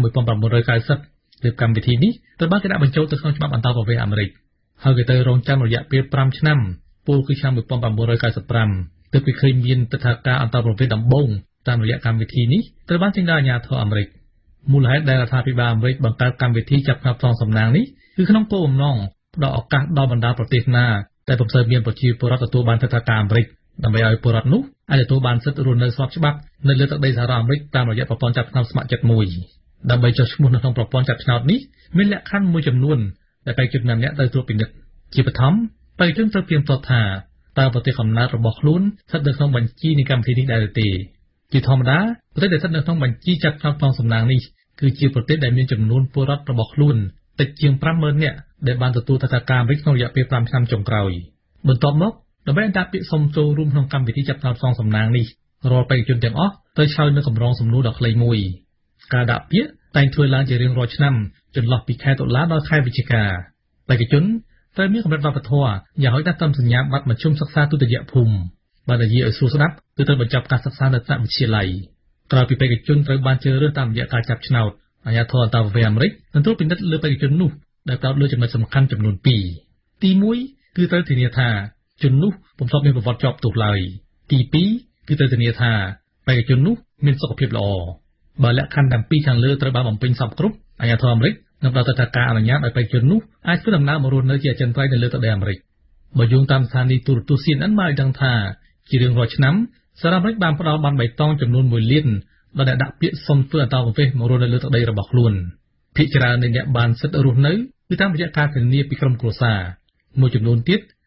1990ទើបកម្មវិធីនេះត្រូវបានគេដាក់បញ្ចូលទៅក្នុងច្បាប់អន្តោប្រវេសន៍អាមេរិកហើយគេទៅរងចាំរយៈពេល5ឆ្នាំពលគឺឆ្នាំ1995ទើបគេឃើញមានទិដ្ឋាការអន្តោប្រវេសន៍ដំបូងតាមរយៈកម្មវិធីនេះត្រូវបានចេញដោយអាជ្ញាធរអាមេរិកមូលហេតុដែលរដ្ឋាភិបាលអាមេរិកបង្កើតកម្មវិធីចាប់ឆ្នោតផ្សងសំណាងនេះគឺក្នុងគោលបំណងផ្ដល់ឱកាសដល់បណ្ដាប្រទេសណាដែលពុំសូវមានប្រជាពលរដ្ឋទទួលបានទិដ្ឋាការអាមេរិកដើម្បីឲ្យពលរដ្ឋនោះអាចទទួលបានសិទ្ធិរស់នៅស្របច្បាប់នៅលើទឹកដីសហរដ្ឋអាមេរិកតាមរយៈប្រព័ន្ធចាប់ឆ្នោតស្ម័គ្រចិត្តមួយដើម្បីចុះឈ្មោះនៅក្នុងប្រព័ន្ធចាប់ឆ្នោតនេះមានលក្ខខណ្ឌមួយចំនួនដែលបេក្ខជនម្នាក់ត្រូវត្រួតពិនិត្យជាបឋមបេក្ខជនត្រូវព្រៀងទាត់ថាតើប្រទេសកំណើតរបស់ខ្លួនស្ថិតនៅក្នុងបញ្ជីនៃកម្មវិធីនេះដែរឬទេជាធម្មតាប្រទេសដែលស្ថិតនៅក្នុងបញ្ជីចាប់ឆ្នោតផ្សងសំណាងនេះគឺជាប្រទេសដែលមានចំនួនពលរដ្ឋរបស់ខ្លួនតិចជាង 50,000 នាក់ដែលបានទទួលទិដ្ឋាការអាមេរិកក្នុងរយៈពេល5ឆ្នាំចុងក្រោយបន្ទាប់មកដើម្បីអន្តរពាក្យសុំចូលរួមក្នុងកម្មវិធីចាប់ឆ្នោតផ្សងសំណាងនេះរាល់បេក្ខជនទាំងអស់ត្រូវឆ្លើយនៅកម្រងសំណួរដ៏ខ្លីមួយការដាក់ពាក្យតែងធ្វើឡើងជារៀងរាល់ឆ្នាំចន្លោះពីខែតុលាដល់ខែវិច្ឆិកាបេក្ខជនត្រូវមានកម្រិតវប្បធម៌យ៉ាងហោចណាស់តាមសញ្ញាបត្រមធ្យមសិក្សាទុតិយភូមិបើនិយាយឲ្យស្រួលស្ដាប់គឺត្រូវបញ្ចប់ការសិក្សានៅថ្នាក់វិទ្យាល័យក្រោយពីបេក្ខជនត្រូវបានជ្រើសរើសតាមរយៈការចាប់ឆ្នោតអាជ្ញាធរអន្តោប្រវេសន៍អាមេរិកនឹងត្រួតពិនិត្យលើបេក្ខជននោះដែលផ្ដោតលើចំណុចសំខាន់ចំនួន2ទី1គឺត្រូវធានាថាជននោះពុំធ្លាប់មានប្រវត្តិជាប់ទោសឡើយទី2គឺត្រូវធានាថាបេក្ខជននោះមានសុខភាពល្អបើលក្ខខណ្ឌទាំងពីរខាងលើត្រូវបានបំពេញសពគ្រប់អាជ្ញាធរអាមេរិកនឹងផ្ដល់ទិដ្ឋាការអនុញ្ញាតឲ្យបេក្ខជននោះអាចធ្វើដំណើរមករស់នៅជាអចិន្ត្រៃយ៍នៅលើទឹកដីអាមេរិកបើយោងតាមស្ថានីយទូរទស្សន៍ CNN បានឲ្យដឹងថាជារៀងរាល់ឆ្នាំសហរដ្ឋអាមេរិកបានផ្ដល់បានបៃតងចំនួន1លានដល់អ្នកដាក់ពាក្យសុំធ្វើអន្តោប្រវេសន៍មករស់នៅលើទឹកដីរបស់ខ្លួនភាគច្រើននៃអ្នកបានសិទ្ធិរស់នៅគឺតាមរយៈការធានាពីក្រុមគ្រួសារមួយចំនួនទៀត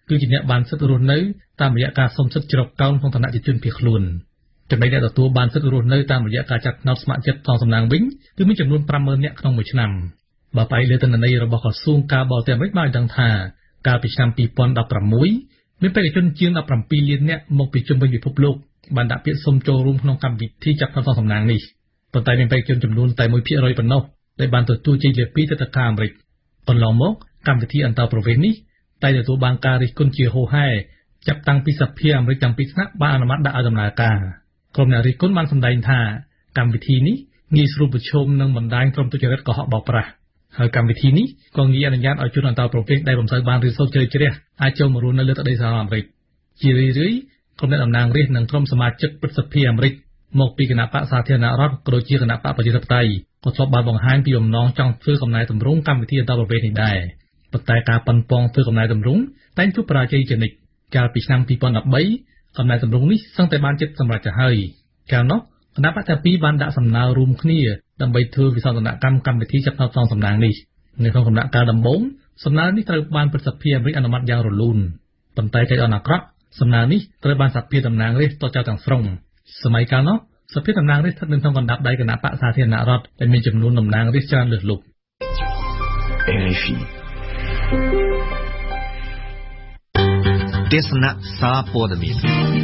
គឺជាអ្នកបានសិទ្ធិរស់នៅតាមរយៈការសុំសិទ្ធិជ្រកកោនក្នុងឋានៈជាជនភៀសខ្លួនចំណែកអ្នកទទួលបានសិទ្ធិរស់នៅតាមរយៈការចាត់ផ្នោតស្ម័គ្រចិត្តសងសំណាងវិញគឺមានចំនួន 50,000 នាក់ក្នុងមួយឆ្នាំបើផ្អែកលើទិន្នន័យរបស់ក្រសួងការបរទេសអាមេរិកបានឲ្យដឹងថាកាលពីឆ្នាំ 2016 មានបេក្ខជនជាង 17 លាននាក់មកពីជុំវិញពិភពលោកបានដាក់ពាក្យសុំចូលរួមក្នុងកម្មវិធីចាត់ផ្នោតសងសំណាងនេះប៉ុន្តែមានបេក្ខជនចំនួនតែ 1% ប៉ុណ្ណោះដែលបានទទួលជ័យលាភីទៅទឹកការអាមេរិកកន្លងមកកម្មវិធីអន្តរប្រវេសន៍នេះតែទទួលបានការរិះគន់ជាហូរហែចាប់តាំងពីសភាអាមេរិកទាំងពីរថ្នាក់បានអនុម័តដាក់ឲ្យដំណើរការក្រុមអ្នករិះគន់បានសម្ដែងថាកម្មវិធីនេះងាយស្រួលប្រឈមនឹងបណ្ដាញក្រុមទុច្ចរិតកុហកបោកប្រាស់ហើយកម្មវិធីនេះក៏ងាយអនុញ្ញាតឲ្យជនអន្តរប្រវេសន៍ដែលមិនសូវបានរៀនសូត្រជ្រៅជ្រះអាចចូលមករស់នៅលើទឹកដីសហរដ្ឋអាមេរិកជារឿយៗក្រុមអ្នកតំណាងរាស្ត្រនិងក្រុមសមាជិកព្រឹទ្ធសភាអាមេរិកមកពីគណៈបកសាធារណរដ្ឋក៏ដូចជាគណៈបកប្រជាធិបតេយ្យក៏ធ្លាប់បានបង្ហាញពីបំណងចង់ធ្វើកំណែទម្រង់កម្មវិធីអន្តរប្រវេសន៍នេះដែរប៉ុន្តែការប៉ុនប៉ងធ្វើកំណែទម្រង់តែងជួបបរាជ័យជានិច្ចកាលពីឆ្នាំ 2013 កំណែទម្រង់នេះសឹងតែបានចិត្តសម្រេចទៅហើយកាលនោះគណៈបកទាំងពីរបានដាក់សំណើរួមគ្នាដើម្បីធ្វើវិសោធនកម្មវិធីចាត់ផ្នោតសងសំណាងនេះនៅក្នុងដំណាក់កាលដំបូងសំណើនេះត្រូវបានព្រឹទ្ធសភាអាមេរិកអនុម័តយ៉ាងរលូនប៉ុន្តែកិច្ចអនុក្រឹត្យសំណើនេះត្រូវបានសភាតំណាងរាស្ត្រទោះចោលទាំងស្រុងសម័យកាលនោះសភាតំណាងរាស្ត្រស្ថិតនៅក្នុងកណ្ដាប់ដៃគណៈបកសាធារណរដ្ឋដែលមានចំនួនតំណាងរាស្ត្រច្រើនលើសលប់ RFI ទេសនាសារព័ត៌មាន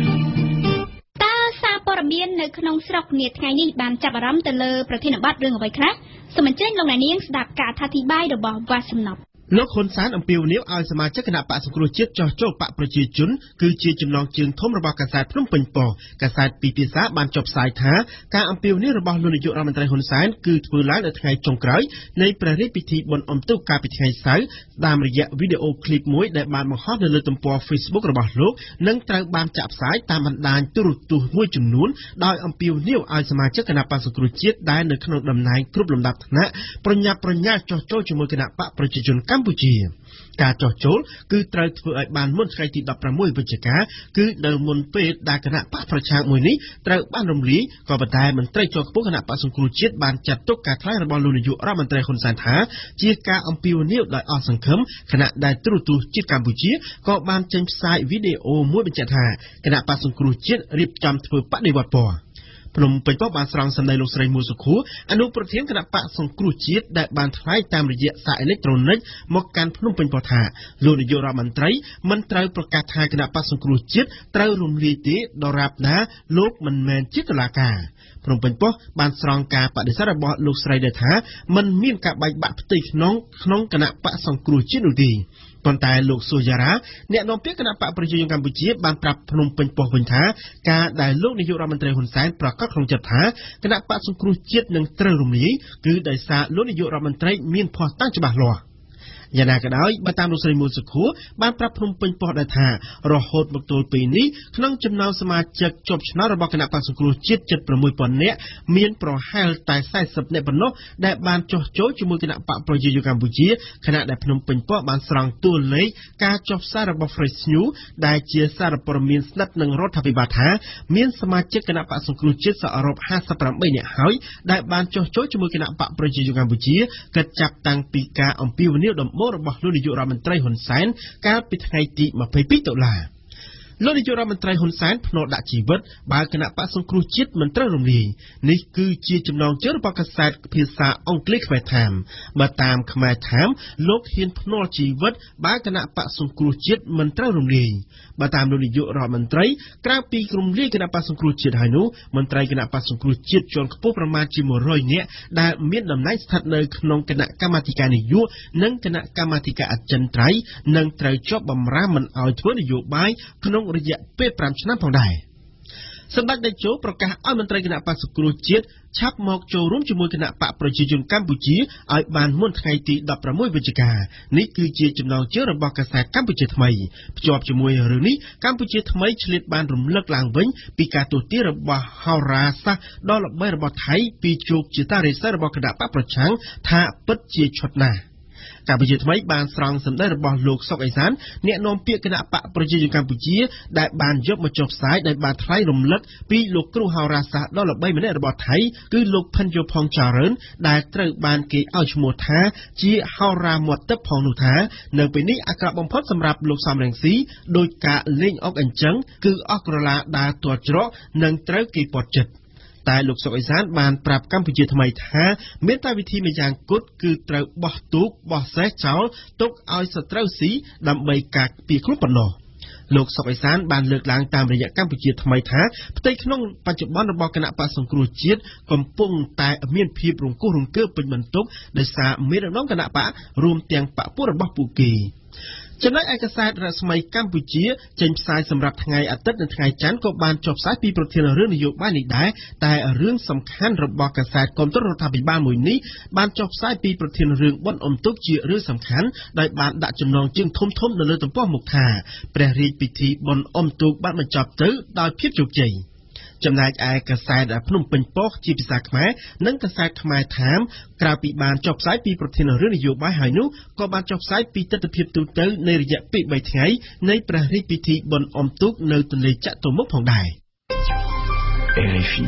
សារព័ត៌មាននៅក្នុងស្រុកនាថ្ងៃនេះបានចាប់អារម្មណ៍ទៅលើប្រធានបទរឿងអ្វីខ្លះសូមអញ្ជើញលោកអ្នកនាងស្ដាប់ការអធិប្បាយរបស់វ៉ាសំណប់លោកហ៊ុនសែនអំពាវនាវឲ្យសមាជិកគណៈបកសង្គ្រោះជាតិចោះចូលបកប្រជាជនគឺជាចំណងជើងធំរបស់កាសែតភ្នំពេញប៉ុស្តិ៍កាសែតពីរភាសាបានចុះផ្សាយថាការអំពាវនាវរបស់លោកនាយករដ្ឋមន្ត្រីហ៊ុនសែនគឺធ្វើឡើងនៅថ្ងៃចុងក្រោយនៃព្រះរាជពិធីបុណ្យអុំទូកកាលពីថ្ងៃសៅរ៍តាមរយៈវីដេអូឃ្លីបមួយដែលបានបង្ហោះនៅលើទំព័រ Facebook របស់លោកនិងត្រូវបានចាក់ផ្សាយតាមបណ្ដាញទូរទស្សន៍មួយចំនួនដោយអំពាវនាវឲ្យសមាជិកគណៈបកសង្គ្រោះជាតិដែលនៅក្នុងតំណែងគ្រប់លំដាប់ថ្នាក់ប្រញាប់ប្រញាល់ចុះចូលជាមួយគណៈបកប្រជាជនកម្ពុជាការចោះចូលគឺត្រូវធ្វើឲ្យបានមុនថ្ងៃទី16វិច្ឆិកាគឺនៅមុនពេលដែលគណៈបកប្រឆាំងមួយនេះត្រូវបានរំលាយក៏ប៉ុន្តែមន្ត្រីជាន់ខ្ពស់គណៈបកសង្គ្រោះជាតិបានចាត់ទុកការថ្លែងរបស់លោកនាយករដ្ឋមន្ត្រីហ៊ុនសែនថាជាការអំពាវនាវដោយអស់សង្ឃឹមគណៈដែលទូរទស្សន៍ជាតិកម្ពុជាក៏បានចេញផ្សាយវីដេអូមួយបញ្ជាក់ថាគណៈបកសង្គ្រោះជាតិរៀបចំធ្វើបដិវត្តពណ៌ភ្នំពេញប៉ុស្តិ៍បានស្រង់សម្ដីលោកស្រីមួសុខួរអនុប្រធានគណៈបកសង្គ្រោះជាតិដែលបានថ្លែងតាមរយៈសារអេឡិចត្រូនិកមកកាន់ភ្នំពេញប៉ុស្តិ៍ថាលោកនាយករដ្ឋមន្ត្រីមិនត្រូវប្រកាសថាគណៈបកសង្គ្រោះជាតិត្រូវរំលាយទេដរាបណាលោកមិនមែនជាតុលាការភ្នំពេញប៉ុស្តិ៍បានស្រង់ការបដិសេធរបស់លោកស្រីដែលថាមិនមានការបែកបាក់ផ្ទៃក្នុងគណៈបកសង្គ្រោះជាតិនោះទេប៉ុន្តែលោកសូយ៉ារ៉ាអ្នកនាំពាក្យគណៈបកប្រជាជនកម្ពុជាបានប្រាប់ភ្នំពេញប៉ុស្តិ៍វិញថាការដែលលោកនាយករដ្ឋមន្ត្រីហ៊ុនសែនប្រកាសក្នុងចិត្តថាគណៈបកសង្គ្រោះជាតិនឹងត្រូវរំលាយគឺដោយសារលោកនាយករដ្ឋមន្ត្រីមានភស្តុតាងច្បាស់លាស់យ៉ាងណាក៏ដោយបើតាមលោកស្រីមួសុខួរបានប្រាប់ភ្នំពេញប៉ុស្តិ៍ដែរថារហូតមកទល់ពេលនេះក្នុងចំណោមសមាជិកជាប់ឆ្នោតរបស់គណៈបក្សសង្គ្រោះជាតិ 76,000 នាក់មានប្រហែលតែ40នាក់ប៉ុណ្ណោះដែលបានចុះចូលជាមួយគណៈបកប្រជាជនកម្ពុជាខណៈដែលភ្នំពេញប៉ុស្តិ៍បានស្រង់តួលេខការចុះផ្សាយរបស់ Fresh News ដែលជាសារព័ត៌មានស្និទ្ធនឹងរដ្ឋាភិបាលថាមានសមាជិកគណៈបក្សសង្គ្រោះជាតិសរុប58នាក់ហើយដែលបានចុះចូលជាមួយគណៈបកប្រជាជនកម្ពុជាកិច្ចចាប់តាំងពីការអំពាវនាវដំបូងរបស់លោកនាយករដ្ឋមន្ត្រីហ៊ុនសែនកាលពីថ្ងៃទី22តុលាលោកនាយករដ្ឋមន្ត្រីហ៊ុនសែនភ្នាល់ដាក់ជីវិតបើគណៈបក្សសង្គ្រោះជាតិមិនត្រូវរំលាយនេះគឺជាចំណងជើងរបស់កាសែតភាសាអង់គ្លេសខ្មែរថាមបើតាមខ្មែរថាមលោកហ៊ានភ្នាល់ជីវិតបើគណៈបក្សសង្គ្រោះជាតិមិនត្រូវរំលាយបើតាមលោកនាយករដ្ឋមន្ត្រីក្រៅពីរំលាយគណៈបក្សសង្គ្រោះជាតិហើយនោះមន្ត្រីគណៈបក្សសង្គ្រោះជាតិជាន់ខ្ពស់ប្រមាណជា100នាក់ដែលមានតំណែងស្ថិតនៅក្នុងគណៈកម្មាធិការនយោបាយនិងគណៈកម្មាធិការអចិន្ត្រៃយ៍នឹងត្រូវជាប់បម្រើមិនឲ្យធ្វើនយោបាយក្នុងរយៈពេល5ឆ្នាំផងដែរសម្ដេចតេជោប្រកាសឲ្យមន្ត្រីគណៈបក្សសង្គ្រោះជាតិឆាប់មកចូលរួមជាមួយគណៈបកប្រជាជនកម្ពុជាឲ្យបានមុនថ្ងៃទី16វិច្ឆិកានេះគឺជាចំណងជើងរបស់កាសែតកម្ពុជាថ្មីភ្ជាប់ជាមួយរឿងនេះកម្ពុជាថ្មីឆ្លៀតបានរំលឹកឡើងវិញពីការទូទារបស់ហោរាសាស្ត្រដ៏ល្បីរបស់ថៃពីជោគជាតារាស័យរបស់គណៈបកប្រឆាំងថាពិតជាឈុតណាស់កម្ពុជាថ្មីបានស្រង់សម្ដីរបស់លោកសុកអេសានអ្នកនាំពាក្យគណៈបកប្រជាជនកម្ពុជាដែលបានយកមកចុះផ្សាយដោយបានថ្លែងរំលឹកពីលោកគ្រូហោរាសាស្ត្រដ៏ល្បីម្នាក់របស់ថៃគឺលោកផិនយោផុងចារឿនដែលត្រូវបានគេឲ្យឈ្មោះថាជាហោរាមាត់ទឹកផងនោះថានៅពេលនេះអាក្រក់បំផុតសម្រាប់លោកសំរងស៊ីដោយការលេងអុកអញ្ចឹងគឺអស់ក្រឡាដើរទាត់ច្រកនិងត្រូវគេពាត់ចិត្តតែលោកសុកអេសានបានប្រាប់កម្ពុជាថ្មីថាមានតែវិធីមួយយ៉ាងគត់គឺត្រូវបោះទូកបោះសេះចោលទុកឲ្យសត្រូវស៊ីដើម្បីការពារខ្លួនប៉ុណ្ណោះលោកសុកអេសានបានលើកឡើងតាមរយៈកម្ពុជាថ្មីថាផ្ទៃក្នុងបច្ចុប្បន្នរបស់គណៈបក្សសង្គ្រោះជាតិកំពុងតែមានភាពរង្គោះរង្គើពេញបន្ទុកដោយសារមានរំដងគណៈបករួមទាំងបកពួករបស់ពួកគេចំណែកឯកាសែតរស្មីកម្ពុជាចេញផ្សាយសម្រាប់ថ្ងៃអាទិត្យនិងថ្ងៃច័ន្ទក៏បានចុះផ្សាយពីប្រធានរឿងនយោបាយនេះដែរតែរឿងសំខាន់របស់កាសែតគាំទ្ររដ្ឋាភិបាលមួយនេះបានចុះផ្សាយពីប្រធានរឿងបុណ្យអុំទូកជារឿងសំខាន់ដោយបានដាក់ចំណងជើងធំៗនៅលើទំព័រមុខថាព្រះរាជពិធីបុណ្យអុំទូកបានបញ្ចប់ទៅដោយភាពជោគជ័យចំណែកឯកាសែតភ្នំពេញប៉ុស្តិ៍ជាភាសាខ្មែរនិងកាសែតខ្មែរថាមក្រៅពីបានចុះផ្សាយពីប្រធានរឿងនយោបាយហើយនោះក៏បានចុះផ្សាយពីទស្សនវិជ្ជាទូទៅនៃរយៈពេល3ថ្ងៃនៃព្រះរាជពិធីបុណ្យអុំទូកនៅទន្លេចតុមុខផងដែរ RFI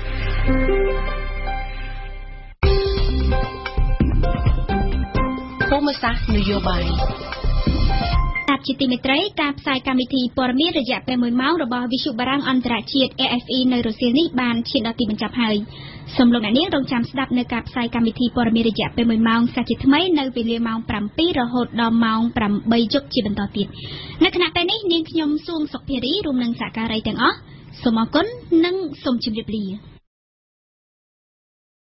ភូមិសាស្ត្រនយោបាយជាទីមេត្រីការផ្សាយកម្មវិធីព័ត៌មានរយៈពេល1ម៉ោងរបស់វិទ្យុបារាំងអន្តរជាតិ AFE នៅរុស្ស៊ីនេះបានឈានដល់ទីបញ្ចប់ហើយសូមលោកអ្នកនាងរងចាំស្ដាប់នៅការផ្សាយកម្មវិធីព័ត៌មានរយៈពេល1ម៉ោងសាជាថ្មីនៅវេលាម៉ោង7រហូតដល់ម៉ោង8យប់ជាបន្តទៀតនៅខណៈពេលនេះនាងខ្ញុំសួងសុខភារីរួមនឹងសហការីទាំងអស់សូមអរគុណនិងសូមជម្រាបលា